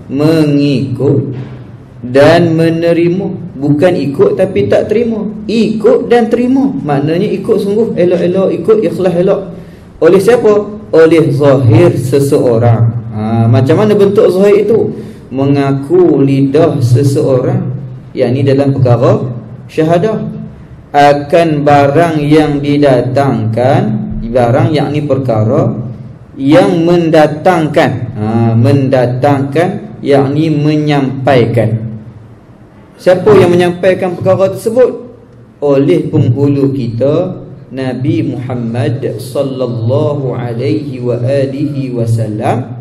Mengikut dan menerima. Bukan ikut tapi tak terima. Ikut dan terima. Maknanya ikut sungguh elok-elok, ikut ikhlas elok. Oleh siapa? Oleh zahir seseorang. Ha, macam mana bentuk zahir itu? Mengaku lidah seseorang, yakni dalam perkara syahadah, akan barang yang didatangkan, barang yakni perkara yang mendatangkan, ha, mendatangkan yakni menyampaikan. Siapa yang menyampaikan perkara tersebut? Oleh penghulu kita Nabi Muhammad sallallahu alaihi wa alihi wasallam.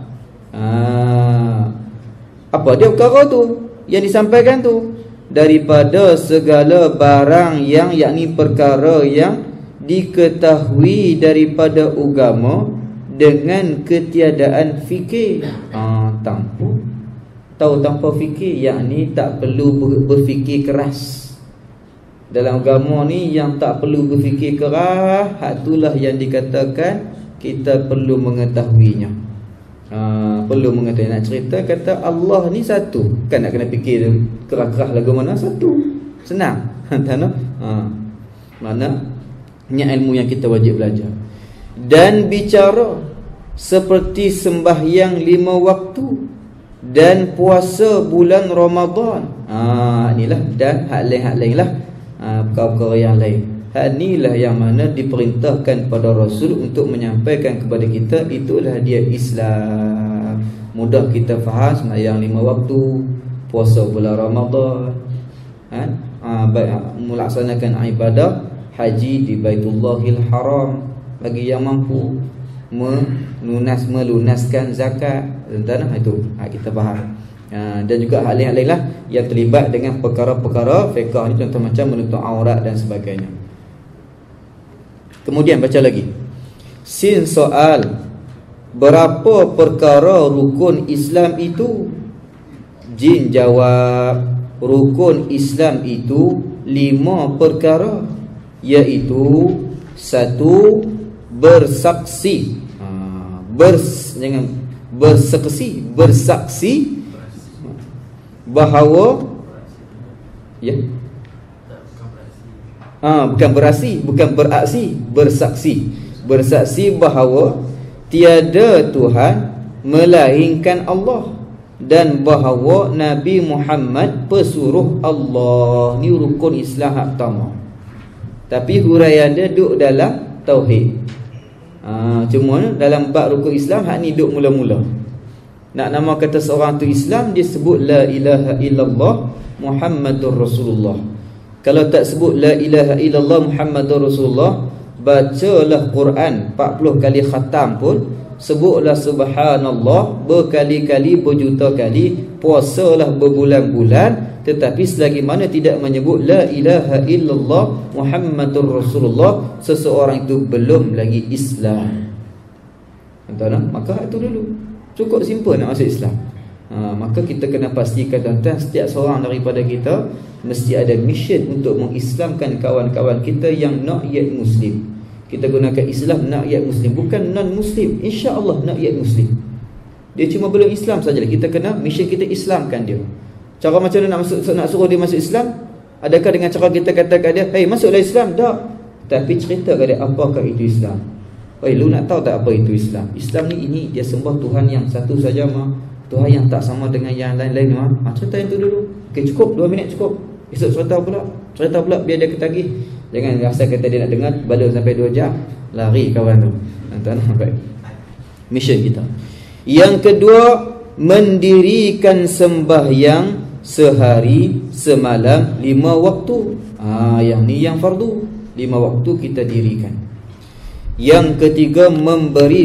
Ha, apa dia perkara tu yang disampaikan tu? Daripada segala barang yang yakni perkara yang diketahui daripada agama dengan ketiadaan fikir. Ha, tanpa tahu tanpa fikir, yakni tak perlu berfikir keras. Dalam agama ni yang tak perlu berfikir keras, itulah yang dikatakan kita perlu mengetahuinya. Ha, perlu mengetahui. Nak cerita kata Allah ni satu, kan nak kena fikir keras-keras lagu mana satu. Senang. Ha, mana ini ilmu yang kita wajib belajar. Dan bicara seperti sembahyang lima waktu dan puasa bulan Ramadan. Ha, inilah dan hak lain-hak lain lah. Ha, perkara-perkara yang lain. Hak inilah yang mana diperintahkan pada Rasul untuk menyampaikan kepada kita. Itulah dia Islam. Mudah kita faham, sembahyang lima waktu, puasa bulan Ramadan, ha? Ha, melaksanakan ibadah haji di Baitullahil Haram bagi yang mampu, melunas melunaskan zakat dan tanah itu. Ha, kita faham. Ha, dan juga hal yang lain lah yang terlibat dengan perkara-perkara fiqh ni, contoh macam menutup aurat dan sebagainya. Kemudian baca lagi. Sin soal, berapa perkara rukun Islam itu? Jin jawab, rukun Islam itu lima perkara, iaitu satu, bersaksi. Ha, bers jangan bersaksi, bersaksi bahawa ya. Ah, bukan beraksi, bukan beraksi, bersaksi. Bersaksi bahawa tiada Tuhan melainkan Allah dan bahawa Nabi Muhammad pesuruh Allah. Ni rukun Islam hak pertama. Tapi huraian dia duduk dalam tauhid. Ha, cuma dalam bab rukun Islam hak ni duduk mula-mula. Nak nama kata seorang tu Islam, dia sebut la ilaha illallah Muhammadur Rasulullah. Kalau tak sebut la ilaha illallah Muhammadur Rasulullah, bacalah Quran empat puluh kali khatam pun, sebutlah subhanallah berkali-kali, berjuta kali, puasalah berbulan-bulan, tetapi selagi mana tidak menyebut la ilaha illallah Muhammadur Rasulullah, seseorang itu belum lagi Islam. Entah, maka itu dulu cukup simple nak masuk Islam. ha, maka kita kena pastikan tuan-tuan, setiap seorang daripada kita mesti ada mission untuk mengislamkan kawan-kawan kita yang not yet Muslim. Kita gunakan Islam not yet Muslim, bukan non-Muslim. InsyaAllah not yet Muslim, dia cuma belum Islam sajalah. Kita kena mission kita Islamkan dia. Cara macam mana nak, masuk, nak suruh dia masuk Islam? Adakah dengan cara kita katakan dia, hey masuklah Islam? Tak. Tapi cerita kat dia apakah itu Islam. Hey, lu nak tahu tak apa itu Islam? Islam ni ini dia sembah Tuhan yang satu saja, mah Tuhan yang tak sama dengan yang lain-lain. mah ha, Cerita yang tu dulu. Okay, cukup, dua minit cukup. Esok cerita pula Cerita pula biar dia ketagih. Jangan rasa kata dia nak dengar balon sampai dua jam, lari kawan tu. Tuan-tuan, baik. Mission kita. Yang kedua, mendirikan sembahyang sehari semalam lima waktu. Ah, yang ni yang fardu, lima waktu kita dirikan. Yang ketiga, memberi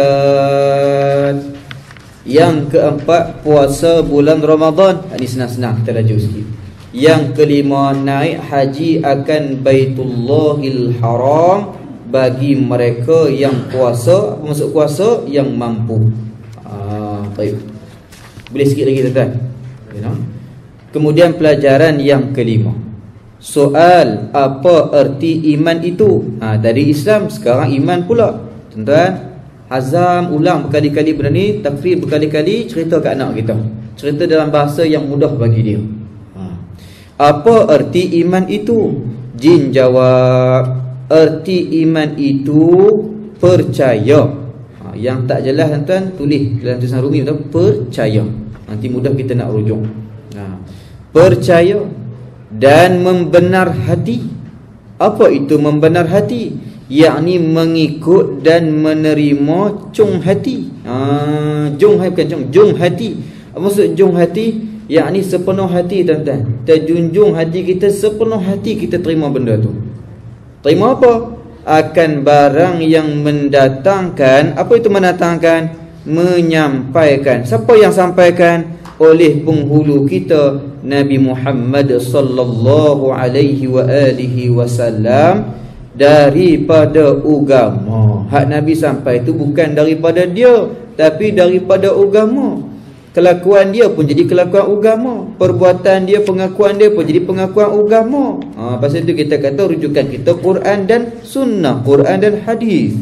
zakat. Yang keempat, puasa bulan Ramadan. Ini senang-senang, kita laju sikit. Yang kelima, naik haji akan Baitullahil Haram bagi mereka yang kuasa. Apa maksud kuasa? Yang mampu. Ah, baik. Boleh sikit lagi tuan-tuan. You know? Kemudian pelajaran yang kelima, soal apa erti iman itu. Ha, dari Islam sekarang iman pula. Tuan-tuan, Hazam ulang berkali-kali benda ni, takrir berkali-kali, cerita kat anak kita. Cerita dalam bahasa yang mudah bagi dia. Ha. Apa erti iman itu? Jin jawab, erti iman itu percaya. Ha, yang tak jelas tuan-tuan, tulis dalam tulisan Rumi, betul? Percaya. Nanti mudah kita nak rujuk. Ha. Percaya dan membenar hati. Apa itu membenar hati? Yakni mengikut dan menerima cung hati. Ha, jung hai bukan cung, jung hati. Apa maksud jung hati? Yakni sepenuh hati tuan-tuan. Terjunjung hati kita, sepenuh hati kita terima benda tu. Terima apa? Akan barang yang mendatangkan. Apa itu mendatangkan? Menyampaikan. Siapa yang sampaikan? Oleh penghulu kita Nabi Muhammad sallallahu alaihi wa alihi wasallam, daripada agama. Hak Nabi sampai itu bukan daripada dia, tapi daripada agama. Kelakuan dia pun jadi kelakuan agama, perbuatan dia, pengakuan dia pun jadi pengakuan agama. Ha, pasal itu kita kata rujukan kita Quran dan Sunnah, Quran dan hadis.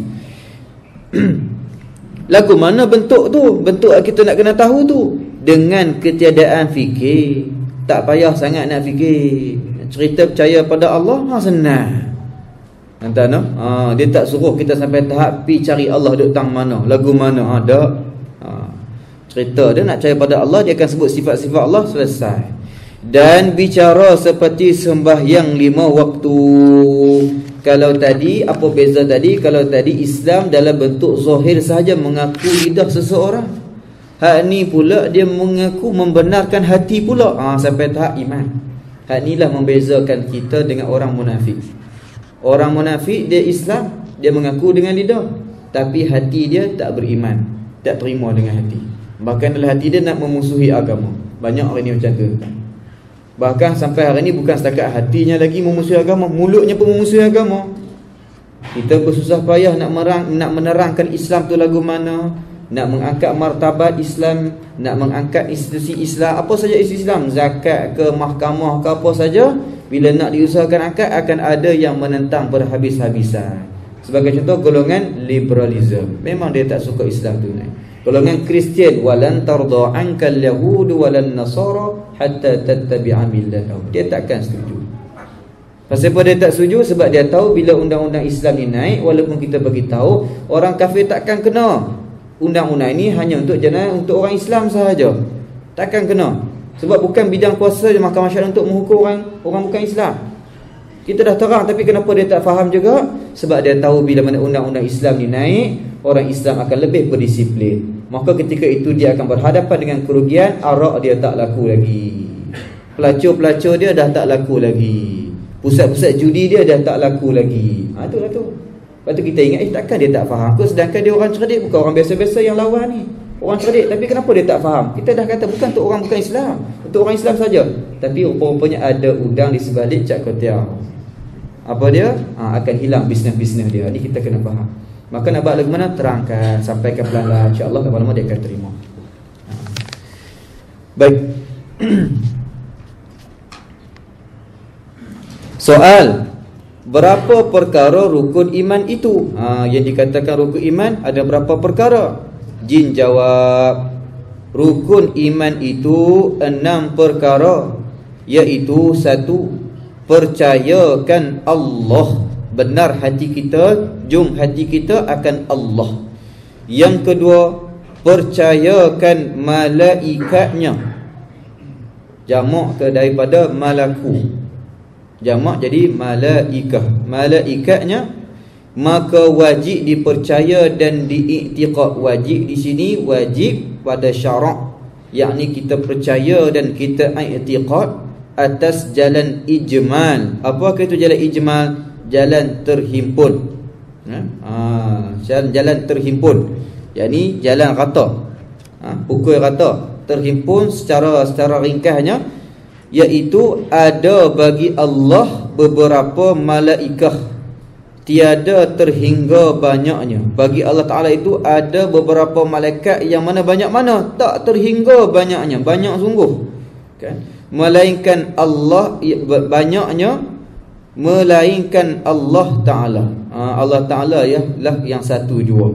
Lagu mana bentuk tu? Bentuk kita nak kena tahu tu. Dengan ketiadaan fikir, tak payah sangat nak fikir. Cerita percaya pada Allah, ha, senang. Entah no? Ha, dia tak suruh kita sampai tahap pi cari Allah duduk tang mana, lagu mana ada. Ha, cerita dia nak percaya pada Allah, dia akan sebut sifat-sifat Allah, selesai. Dan bicara seperti sembahyang lima waktu. Kalau tadi, apa beza tadi? Kalau tadi Islam dalam bentuk zahir sahaja, mengaku lidah seseorang. Hak ni pula dia mengaku membenarkan hati pula. Ha, sampai tahap iman. Hak inilah membezakan kita dengan orang munafik. Orang munafik dia Islam, dia mengaku dengan lidah, tapi hati dia tak beriman, tak terima dengan hati. Bahkan dalam hati dia nak memusuhi agama. Banyak orang ni macam tu. Bahkan sampai hari ni bukan setakat hatinya lagi memusuhi agama, mulutnya pun memusuhi agama. Kita bersusah payah nak merang, nak menerangkan Islam tu lagu mana, nak mengangkat martabat Islam, nak mengangkat institusi Islam, apa saja institusi Islam, zakat ke, mahkamah ke, apa saja. Bila nak diusahakan angkat, akan ada yang menentang berhabis-habisan. Sebagai contoh, golongan liberalism, memang dia tak suka Islam tu naik. Golongan Kristian, walan tarda ankal yahud walan nasara hatta tattabi'a millatahum, dia takkan setuju. Pasal apa dia tak setuju? Sebab dia tahu bila undang-undang Islam ni naik, walaupun kita bagi tahu orang kafir takkan kena. Undang-undang ini hanya untuk jenayah untuk orang Islam sahaja, takkan kena. Sebab bukan bidang kuasa mahkamah syariah untuk menghukum orang orang bukan Islam. Kita dah terang, tapi kenapa dia tak faham juga? Sebab dia tahu bila mana undang-undang Islam ni naik, orang Islam akan lebih berdisiplin. Maka ketika itu dia akan berhadapan dengan kerugian. Arak dia tak laku lagi, pelacur-pelacur dia dah tak laku lagi, pusat-pusat judi dia dah tak laku lagi. Ha, itulah tu. Lepas tu kita ingat, eh takkan dia tak faham ke? Sedangkan dia orang cerdik, bukan orang biasa-biasa yang lawan ni. Orang cerdik, tapi kenapa dia tak faham? Kita dah kata bukan untuk orang bukan Islam, untuk orang Islam saja. Tapi rupa-rupanya ada udang di sebalik cak kotiau. Apa dia? Ha, akan hilang bisnes-bisnes dia. Ni kita kena faham. Maka nak buat lagu mana? Terangkan, sampaikan pelan-pelan, insya-Allah lama-lama dia akan terima. Ha. Baik. Soal, berapa perkara rukun iman itu? Ha, yang dikatakan rukun iman ada berapa perkara? Jin jawab, rukun iman itu enam perkara, iaitu satu, percayakan Allah, benar hati kita, jum hati kita akan Allah. Yang kedua, percayakan malaikatnya, jamak ke daripada malaku, jamak jadi malaikah, malaikatnya. Maka wajib dipercaya dan diiktiqad. Wajib di sini wajib pada syarak, yakni kita percaya dan kita iktiqad atas jalan ijmal. Apa itu jalan ijmal? Jalan terhimpun. Ha, jalan, jalan terhimpun, yakni jalan rata, ha, pukul rata, terhimpun secara secara ringkasnya, iaitu ada bagi Allah beberapa malaikah, tiada terhingga banyaknya. Bagi Allah Ta'ala itu ada beberapa malaikat yang mana banyak mana, tak terhingga banyaknya, banyak sungguh kan? Melainkan Allah banyaknya, melainkan Allah Ta'ala. ha, Allah Ta'ala ya lah yang satu jua.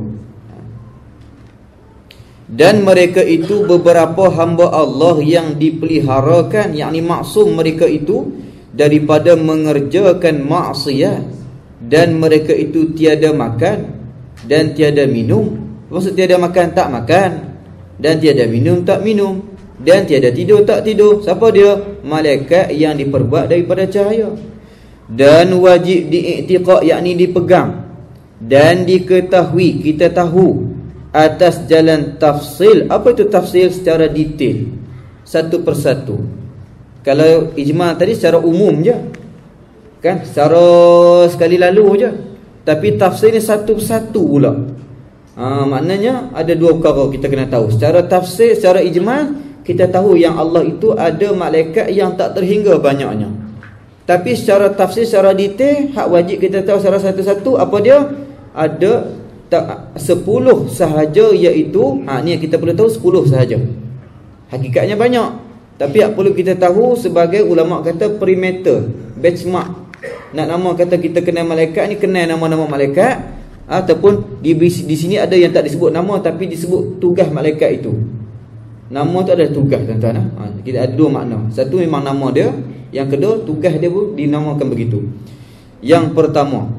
Dan mereka itu beberapa hamba Allah yang dipeliharakan, yakni maksum mereka itu daripada mengerjakan maksiat. Dan mereka itu tiada makan dan tiada minum. Maksud tiada makan, tak makan, dan tiada minum, tak minum, dan tiada tidur, tak tidur. Siapa dia? Malaikat yang diperbuat daripada cahaya. Dan wajib diiktiqad, yakni dipegang dan diketahui, kita tahu atas jalan tafsil. Apa itu tafsil? Secara detail, satu persatu. Kalau ijma tadi secara umum je kan, secara sekali lalu je. Tapi tafsir ni satu persatu pula. ha, Maknanya ada dua perkara kita kena tahu. Secara tafsir, secara ijmal, kita tahu yang Allah itu ada malaikat yang tak terhingga banyaknya. Tapi secara tafsir, secara detail, hak wajib kita tahu secara satu-satu. Apa dia? Ada tak sepuluh sahaja, iaitu ha, ni kita perlu tahu sepuluh sahaja. Hakikatnya banyak, tapi yang perlu kita tahu sebagai ulama kata perimeter, benchmark. Nak nama kata kita kenal malaikat ni, kenal nama-nama malaikat, ataupun di, di sini ada yang tak disebut nama tapi disebut tugas malaikat itu. Nama tu ada tugas, tuan-tuan. ha, Kita ada dua makna. Satu memang nama dia, yang kedua tugas dia pun dinamakan begitu. Yang pertama,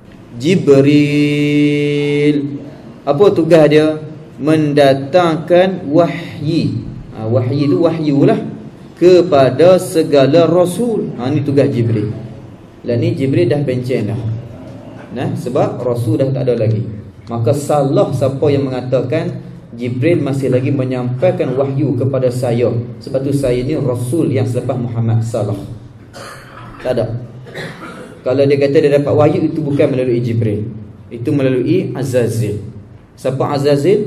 Jibril. Apa tugas dia? Mendatangkan wahyi. ha, Wahyi itu wahyulah kepada segala rasul. ha, Ini tugas Jibril. Lah ni Jibril dah pencen dah. Nah, sebab Rasul dah tak ada lagi. Maka salah siapa yang mengatakan Jibril masih lagi menyampaikan wahyu kepada saya, sebab tu saya ni Rasul yang selepas Muhammad. Salah. Tak ada. Kalau dia kata dia dapat wahyu, itu bukan melalui Jibril, itu melalui Azazil. Siapa Azazil?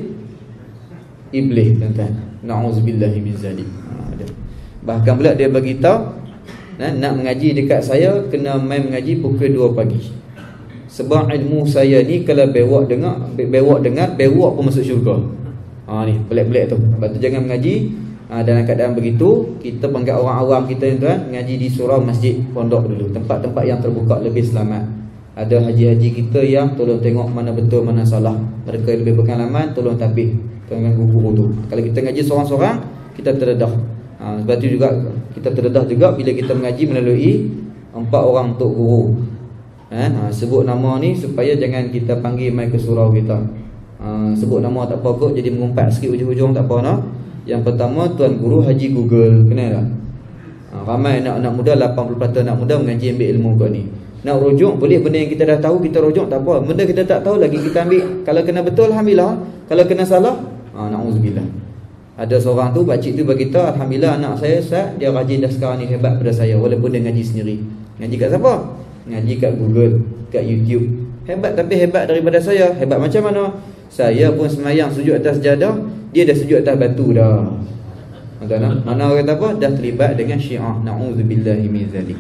Iblis, tuan-tuan. Na'udzubillahi min zalik. Bahkan pula dia bagi tahu, Nah, nak mengaji dekat saya kena main mengaji pukul dua pagi. Sebab ilmu saya ni kalau bewak dengar, bewak dengar, bewak pun masuk syurga. Ha ni, pelik-pelik tu. Sebab tu jangan mengaji ha, dalam keadaan begitu. Kita panggil orang awam kita ni tuan, mengaji di surau masjid pondok dulu. Tempat-tempat yang terbuka lebih selamat. Ada haji-haji kita yang tolong tengok mana betul mana salah. Mereka lebih berpengalaman, tolong tapih dengan guru tu. Kalau kita ngaji seorang-seorang, kita terdedah. Ha, sebab itu juga kita terdedah juga bila kita mengaji melalui empat orang untuk guru. Ha, ha, sebut nama ni supaya jangan kita panggil mai ke surau kita. Ha, sebut nama tak apa kot, jadi mengumpat sikit hujung-hujung tak apa no. Yang pertama, Tuan Guru Haji Google, kenal tak? Ha, ramai anak-anak muda, lapan puluh peratus anak muda mengaji ambil ilmu kot ni. Nak rujuk boleh, benda yang kita dah tahu kita rujuk tak apa. Benda kita tak tahu lagi kita ambil. Kalau kena betul alhamdulillah, kalau kena salah, ha, na'udzubillah. Ada seorang tu, pakcik tu bagi tahu, alhamdulillah anak saya Ustaz, dia rajin dah sekarang ni, hebat pada saya, walaupun dia ngaji sendiri. Ngaji kat siapa? Ngaji kat Google, kat YouTube. Hebat, tapi hebat daripada saya. Hebat macam mana? Saya pun semayang sujud atas jadah, dia dah sujud atas batu dah. Tuan-tuan, mana orang kata apa? Dah terlibat dengan Syiah. Na'udzubillahi min zalik.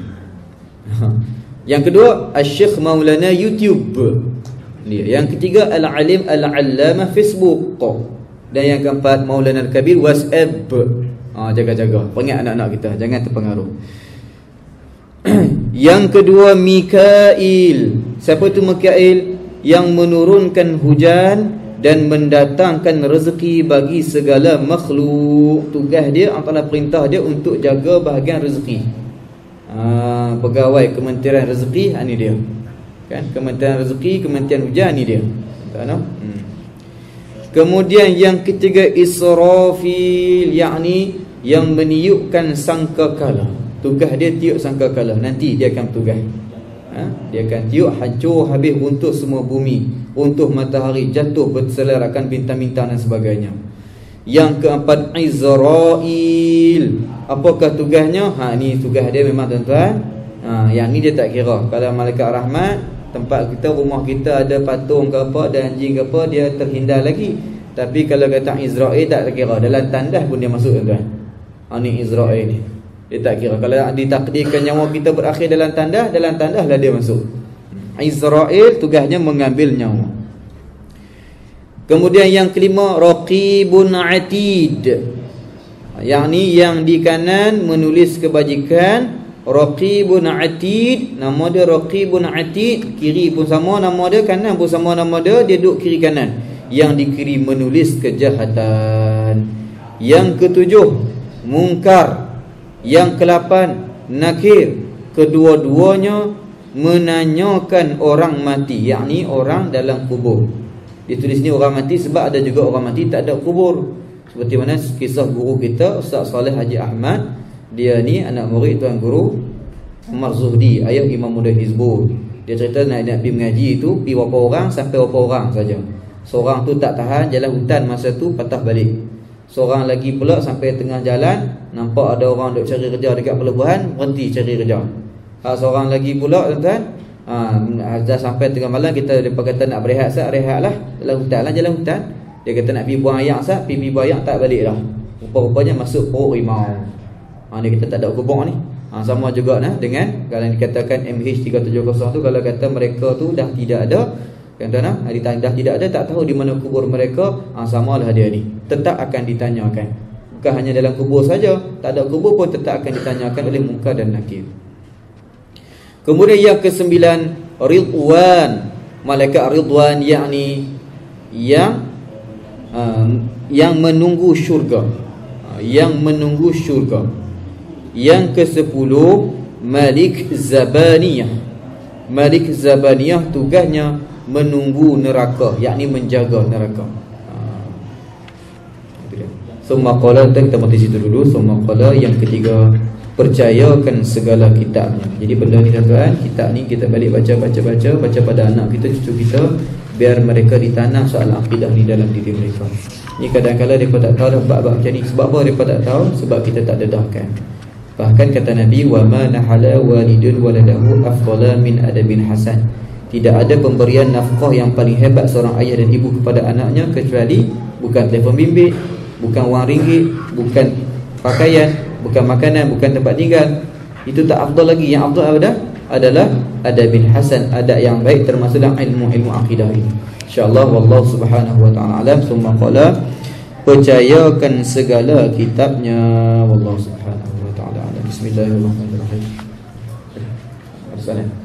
Yang kedua, Asy-Syaikh Maulana YouTube. Dia. Yang ketiga, Al-Alim Al-Allamah Facebook. Dan yang keempat, Maulana Al-Kabir WhatsApp. ha, jaga-jaga, peringat anak-anak kita, jangan terpengaruh. Yang kedua Mikail. Siapa tu Mikail? Yang menurunkan hujan dan mendatangkan rezeki bagi segala makhluk. Tugas dia, antara perintah dia untuk jaga bahagian rezeki. ha, Pegawai Kementerian Rezeki, ha, ni dia kan? Kementerian Rezeki, Kementerian Hujan, ni dia. Tak tahu? Hmm. Kemudian yang ketiga Israfil, yakni yang meniupkan sangkakala. Tugas dia tiup sangkakala. Nanti dia akan tugas, ha? Dia akan tiup, hancur habis runtuh semua bumi, runtuh matahari, jatuh berselerakan bintang-bintang dan sebagainya. Yang keempat Izrail. Apakah tugasnya? Ha, ni tugas dia memang tuan-tuan. Ha, yang ni dia tak kira. Kalau malaikat rahmat, tempat kita, rumah kita ada patung ke apa, ada anjing ke apa, dia terhindar lagi. Tapi kalau kata Izrail, tak kira. Dalam tandas pun dia masuk, tuan-tuan. Ha, ni Izrail ni, dia tak kira. Kalau ditakdirkan nyawa kita berakhir dalam tandas, dalam tandas lah dia masuk. Izrail tugasnya mengambil nyawa. Kemudian yang kelima Raqibun Atid, yang ni yang di kanan menulis kebajikan. Raqibun Atid, nama dia Raqibun Atid. Kiri pun sama nama dia, kanan pun sama nama dia. Dia duduk kiri kanan. Yang di kiri menulis kejahatan. Yang ketujuh Munkar. Yang kelapan Nakir. Kedua-duanya menanyakan orang mati, yakni orang dalam kubur. Ditulis ni orang mati sebab ada juga orang mati tak ada kubur. Seperti mana kisah guru kita Ustaz Saleh Haji Ahmad. Dia ni anak murid Tuan Guru Umar Zuhdi, ayah Imam Muda Hizbul. Dia cerita nak nak pergi mengaji tu, pergi berapa orang, sampai berapa orang saja. Seorang tu tak tahan, jalan hutan masa tu, patah balik. Seorang lagi pula sampai tengah jalan, nampak ada orang duk cari kerja dekat pelabuhan, berhenti cari kerja. Ha, seorang lagi pula tuan-tuan, ha, dah sampai tengah malam, kita depa kata nak berehat sat, rehatlah dalam hutan lah, jalan hutan. Dia kata nak pergi buang air sat, pergi buang air tak balik dah. Rupa-rupanya masuk perut rimau. Ha, dia kata tak ada kubur ni. Ha, sama juga nah dengan kalau dikatakan M H tiga tujuh kosong tu, kalau kata mereka tu dah tidak ada, tuan-tuan, ha, dah tidak ada, tak tahu di mana kubur mereka. Ha, samalah dia ni, tetap akan ditanyakan. Bukan hanya dalam kubur saja, tak ada kubur pun tetap akan ditanyakan oleh Munkar dan Nakir. Kemudian yang kesembilan Ridwan, malaikat Ridwan, yakni yang um, yang menunggu syurga, yang menunggu syurga. Yang kesepuluh Malik Zabaniyah. Malik Zabaniyah tugasnya menunggu neraka, yakni menjaga neraka. Summa qala, kita mati situ dulu. Summa qala, yang ketiga percayakan segala kitabnya. Jadi benda ni tuan-tuan, kitab ni kita balik baca baca baca baca pada anak kita, cucu kita, biar mereka ditanam soal akidah ni dalam diri mereka. Ni kadang-kadang mereka tak tahu dah bab-bab macam ni. Sebab apa mereka tak tahu? Sebab kita tak dedahkan. Bahkan kata Nabi, wa ma nahala walidun waladahu afdala min adabin hasan. Tidak ada pemberian nafkah yang paling hebat seorang ayah dan ibu kepada anaknya kecuali bukan telefon bimbit, bukan wang ringgit, bukan pakaian, bukan makanan, bukan tempat tinggal. Itu tak afdal lagi. Yang afdal ada adalah adabin hasan, adab yang baik, termasuk dalam ilmu-ilmu akidah ini. InsyaAllah wallahu subhanahu wa ta'ala alam. Summa qala, percayakan segala kitabnya. Wallahu subhanahu wa ta'ala alam. Bismillahirrahmanirrahim. Assalamualaikum.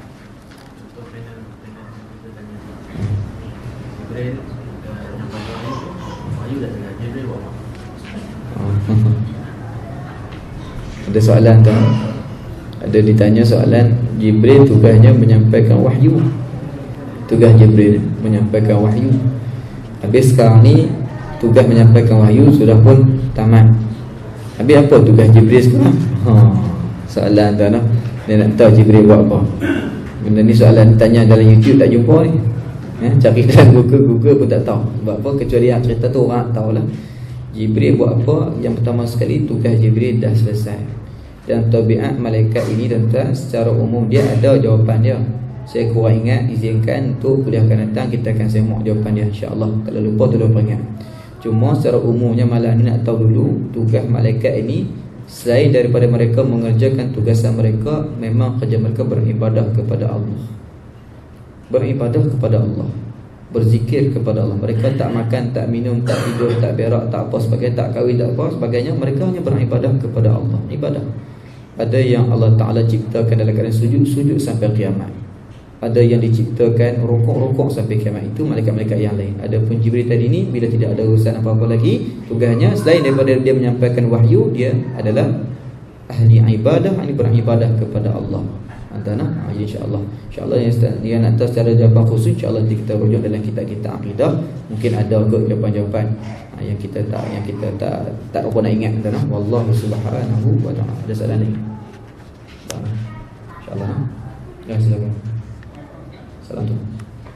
Ada soalan tu, ada ditanya soalan, Jibril tugasnya menyampaikan wahyu. Tugas Jibril menyampaikan wahyu. Habis sekarang ni tugas menyampaikan wahyu sudah pun tamat. Habis apa tugas Jibril sekarang? Ha, soalan tu noh. Dia nak tahu Jibril buat apa. Benda ni soalan ditanya dalam YouTube tak jumpa ni. Eh, cari dalam Google, Google pun tak tahu. Sebab apa? Kecuali yang cerita tu orang tahulah. Jibril buat apa? Yang pertama sekali, tugas Jibril dah selesai. Dan tabiat malaikat ini tuan-tuan, secara umum dia ada jawapan dia. Saya kurang ingat, izinkan untuk kuliah akan datang kita akan semak jawapan dia, insya-Allah. Kalau lupa tolong ingat. Cuma secara umumnya malam ni nak tahu dulu, tugas malaikat ini selain daripada mereka mengerjakan tugasan mereka, memang kerja mereka beribadah kepada Allah. Beribadah kepada Allah. berzikir kepada Allah. Mereka tak makan, tak minum, tak tidur, tak berak, tak apa sebagainya, tak kahwin, tak apa sebagainya. Mereka hanya beribadah kepada Allah. Ibadah. Ada yang Allah Ta'ala ciptakan dalam keadaan sujud, sujud sampai kiamat. Ada yang diciptakan rokok-rokok sampai kiamat. Itu malaikat-malaikat yang lain. Adapun Jibril tadi ni, bila tidak ada urusan apa-apa lagi, tugasnya selain daripada dia menyampaikan wahyu, dia adalah ahli ibadah, ahli beribadah kepada Allah. Antara ha, insya-Allah. Insya-Allah yang, yang nak tahu secara jawapan khusus, insya-Allah kita rujuk dalam kitab kita akidah. Mungkin ada ke jawapan-jawapan ha, yang kita tak yang kita tak tak apa nak ingat antara. Wallahu subhanahu wa ta'ala. Ada soalan lagi? Insya-Allah. Ya, silakan. Salam tu.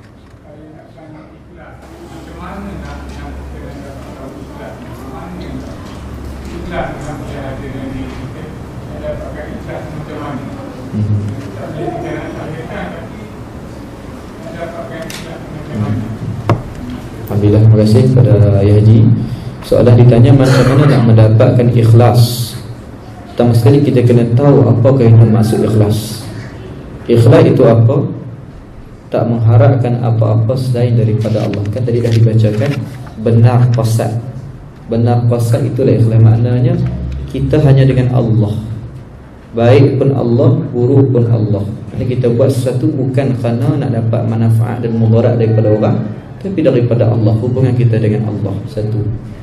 Macam mana nak nak ikhlas? Ikhlas dalam berada dengan diri kita. Ada pakai ikhlas macam mana? Hmm. Tak boleh kita nak sampaikan, tapi ada pakai ikhlas macam mana? Alhamdulillah, terima kasih kepada Ayah Haji. Soalan ditanya macam mana nak mendapatkan ikhlas. Pertama sekali kita kena tahu apakah itu maksud ikhlas. Ikhlas itu apa? Tak mengharapkan apa-apa selain daripada Allah. Kan tadi dah dibacakan benar qasad. Benar qasad itulah ikhlas. Maknanya kita hanya dengan Allah. Baik pun Allah, buruk pun Allah. Jadi kita buat sesuatu bukan kerana nak dapat manfaat dan mudarat daripada orang, tapi daripada Allah. Hubungan kita dengan Allah. Satu.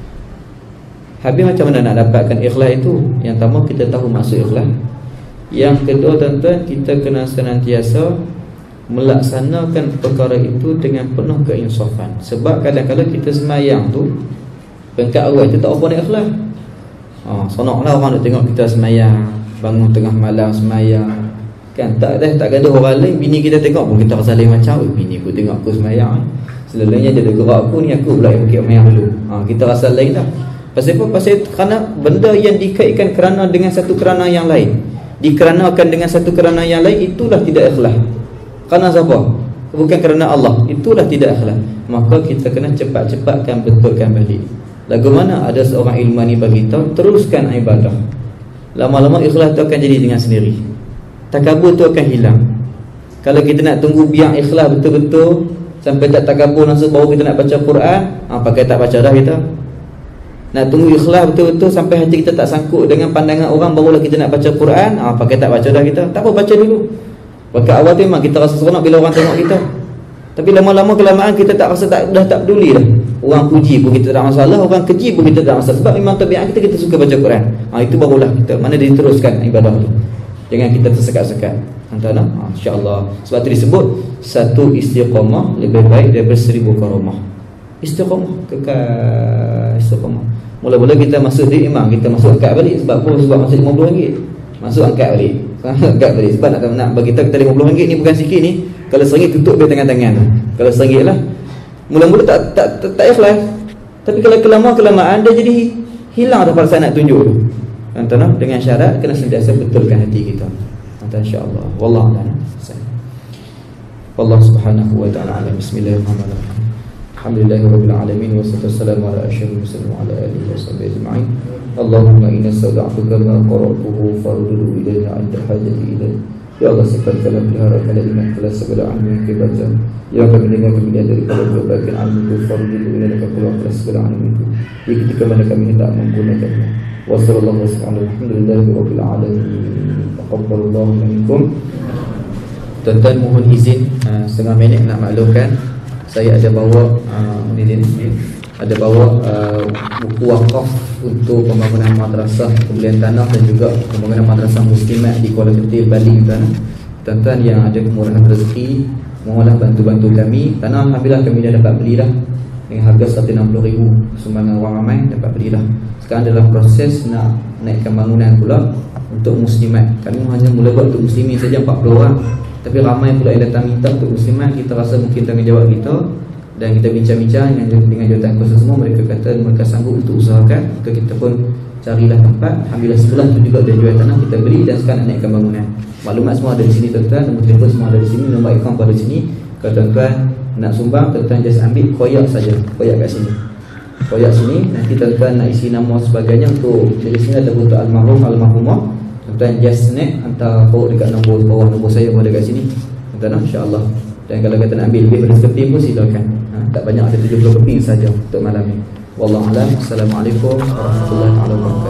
Habis macam mana nak dapatkan ikhlas itu? Yang pertama kita tahu maksud ikhlas. Yang kedua tuan-tuan, kita kena senantiasa melaksanakan perkara itu dengan penuh keinsafan. Sebab kadang-kadang kita semayang tu pengkat awal kita tak apa nak ikhlas. Ha, sonoklah orang nak tengok kita semayang, bangun tengah malam semayang. Kan tak dah tak gaduh orang lain, bini kita tengok pun kita rasa lain macam, oh, bini aku tengok aku semayang. Selalunya dia ada gerak aku ni, aku pula yang bukit semayang dulu. Ha, kita rasa lain dah. Pasal apa? Pasal kerana benda yang dikaitkan kerana dengan satu kerana yang lain, dikeranakan dengan satu kerana yang lain, itulah tidak ikhlas. Kerana siapa? Bukan kerana Allah. Itulah tidak ikhlas. Maka kita kena cepat-cepatkan betulkan balik. Lagu mana ada seorang ilmuwan ni bagi tahu, teruskan ibadah. Lama-lama ikhlas tu akan jadi dengan sendiri. Takabur tu akan hilang. Kalau kita nak tunggu biar ikhlas betul-betul sampai tak takabur langsung baru kita nak baca Quran, ha, pakai tak baca dah kita. Nak tunggu ikhlas betul-betul sampai hati kita tak sangkut dengan pandangan orang, barulah kita nak baca Quran, ha, pakai tak baca dah kita. Tak apa, baca dulu. Waktu awal tu memang kita rasa seronok bila orang tengok kita. Tapi lama-lama kelamaan kita tak rasa tak, dah tak peduli dah. Orang puji pun kita tak masalah, orang keji pun kita tak masalah. Sebab memang tabiat kita, kita suka baca Quran. Ha, itu barulah kita mana diteruskan ibadah tu. Jangan kita tersekat-sekat. Antara ha, insya-Allah. Sebab tu disebut satu istiqamah lebih baik daripada seribu karamah. Istiqamah, kekal istiqamah. Mula-mula kita masuk di imam, kita masuk angkat balik. Sebab apa? Sebab masuk lima puluh ringgit. Masuk angkat balik. Angkat balik. Sebab nak, nak bagi tahu kita lima puluh ringgit ni bukan sikit ni. Kalau seringgit tutup dia tangan-tangan. Kalau seringgit lah. Mula-mula tak tak tak, tak ikhlas. Tapi kalau kelama-kelamaan dia jadi hilang dah perasaan nak tunjuk tu. Antara dengan syarat kena sentiasa betulkan hati kita. Antara insya-Allah. Wallahu a'lam. Wallahu subhanahu wa ta'ala alam. Bismillahirrahmanirrahim. Alhamdulillahirabbil alamin wassalatu wassalamu ala asyrafil mursalin wa ala alihi washabihi ajma'in. Allahumma inna sawda'tuka ma qara'tuhu farduhu ilayna 'inda hajati ilayhi. Ya Allah, sifat kalam pelihara kalimat telah segala ilmu yang kebaca. Ya kami dengar kami daripada berbagai ilmu itu farduhu ilayna keluar telah segala ilmu itu. Di ketika mana kami hendak menggunakannya. Wa sallallahu wasallam alhamdulillahirabbil alamin. Taqabbalallahu minkum. Tuan-tuan mohon izin uh, setengah minit nak maklumkan saya ada bawa uh, ini dia ada bawa uh, buku wakaf untuk pembangunan madrasah pembelian tanah dan juga pembangunan madrasah muslimat di Kuala Ketil, Bali. Tuan-tuan yang ada kemurahan rezeki, mohonlah bantu-bantu kami. Tanah alhamdulillah kami dah dapat beli dah dengan harga seratus enam puluh ribu. Sumbangan orang ramai dapat beli dah. Sekarang dalam proses nak naikkan bangunan pula untuk muslimat. Kami hanya mula buat untuk muslimin saja empat puluh orang. Tapi ramai pula yang datang minta untuk muslimat. Kita rasa mungkin tanggungjawab kita, dan kita bincang-bincang dengan, dengan jawatan kuasa semua. Mereka kata mereka sanggup untuk usahakan. Maka kita pun carilah tempat. Alhamdulillah sebelah tu juga dia jual tanah, kita beli dan sekarang nak naikkan bangunan. Maklumat semua ada di sini tuan-tuan, nombor telefon semua ada di sini, nombor akaun pada sini. Kalau tuan-tuan nak sumbang, tuan-tuan just ambil koyak saja, koyak kat sini, koyak sini. Nanti tuan-tuan nak isi nama sebagainya untuk dari sini ataupun untuk almarhum almarhumah, tuan-tuan just net hantar forward dekat nombor bawah nombor saya pun ada kat sini tuan-tuan, insya-Allah. Dan kalau kata nak ambil lebih pada sekeping pun silakan. Ha, tak banyak, ada tujuh puluh keping saja untuk malam ni. Wallahu a'lam. Assalamualaikum warahmatullahi wabarakatuh.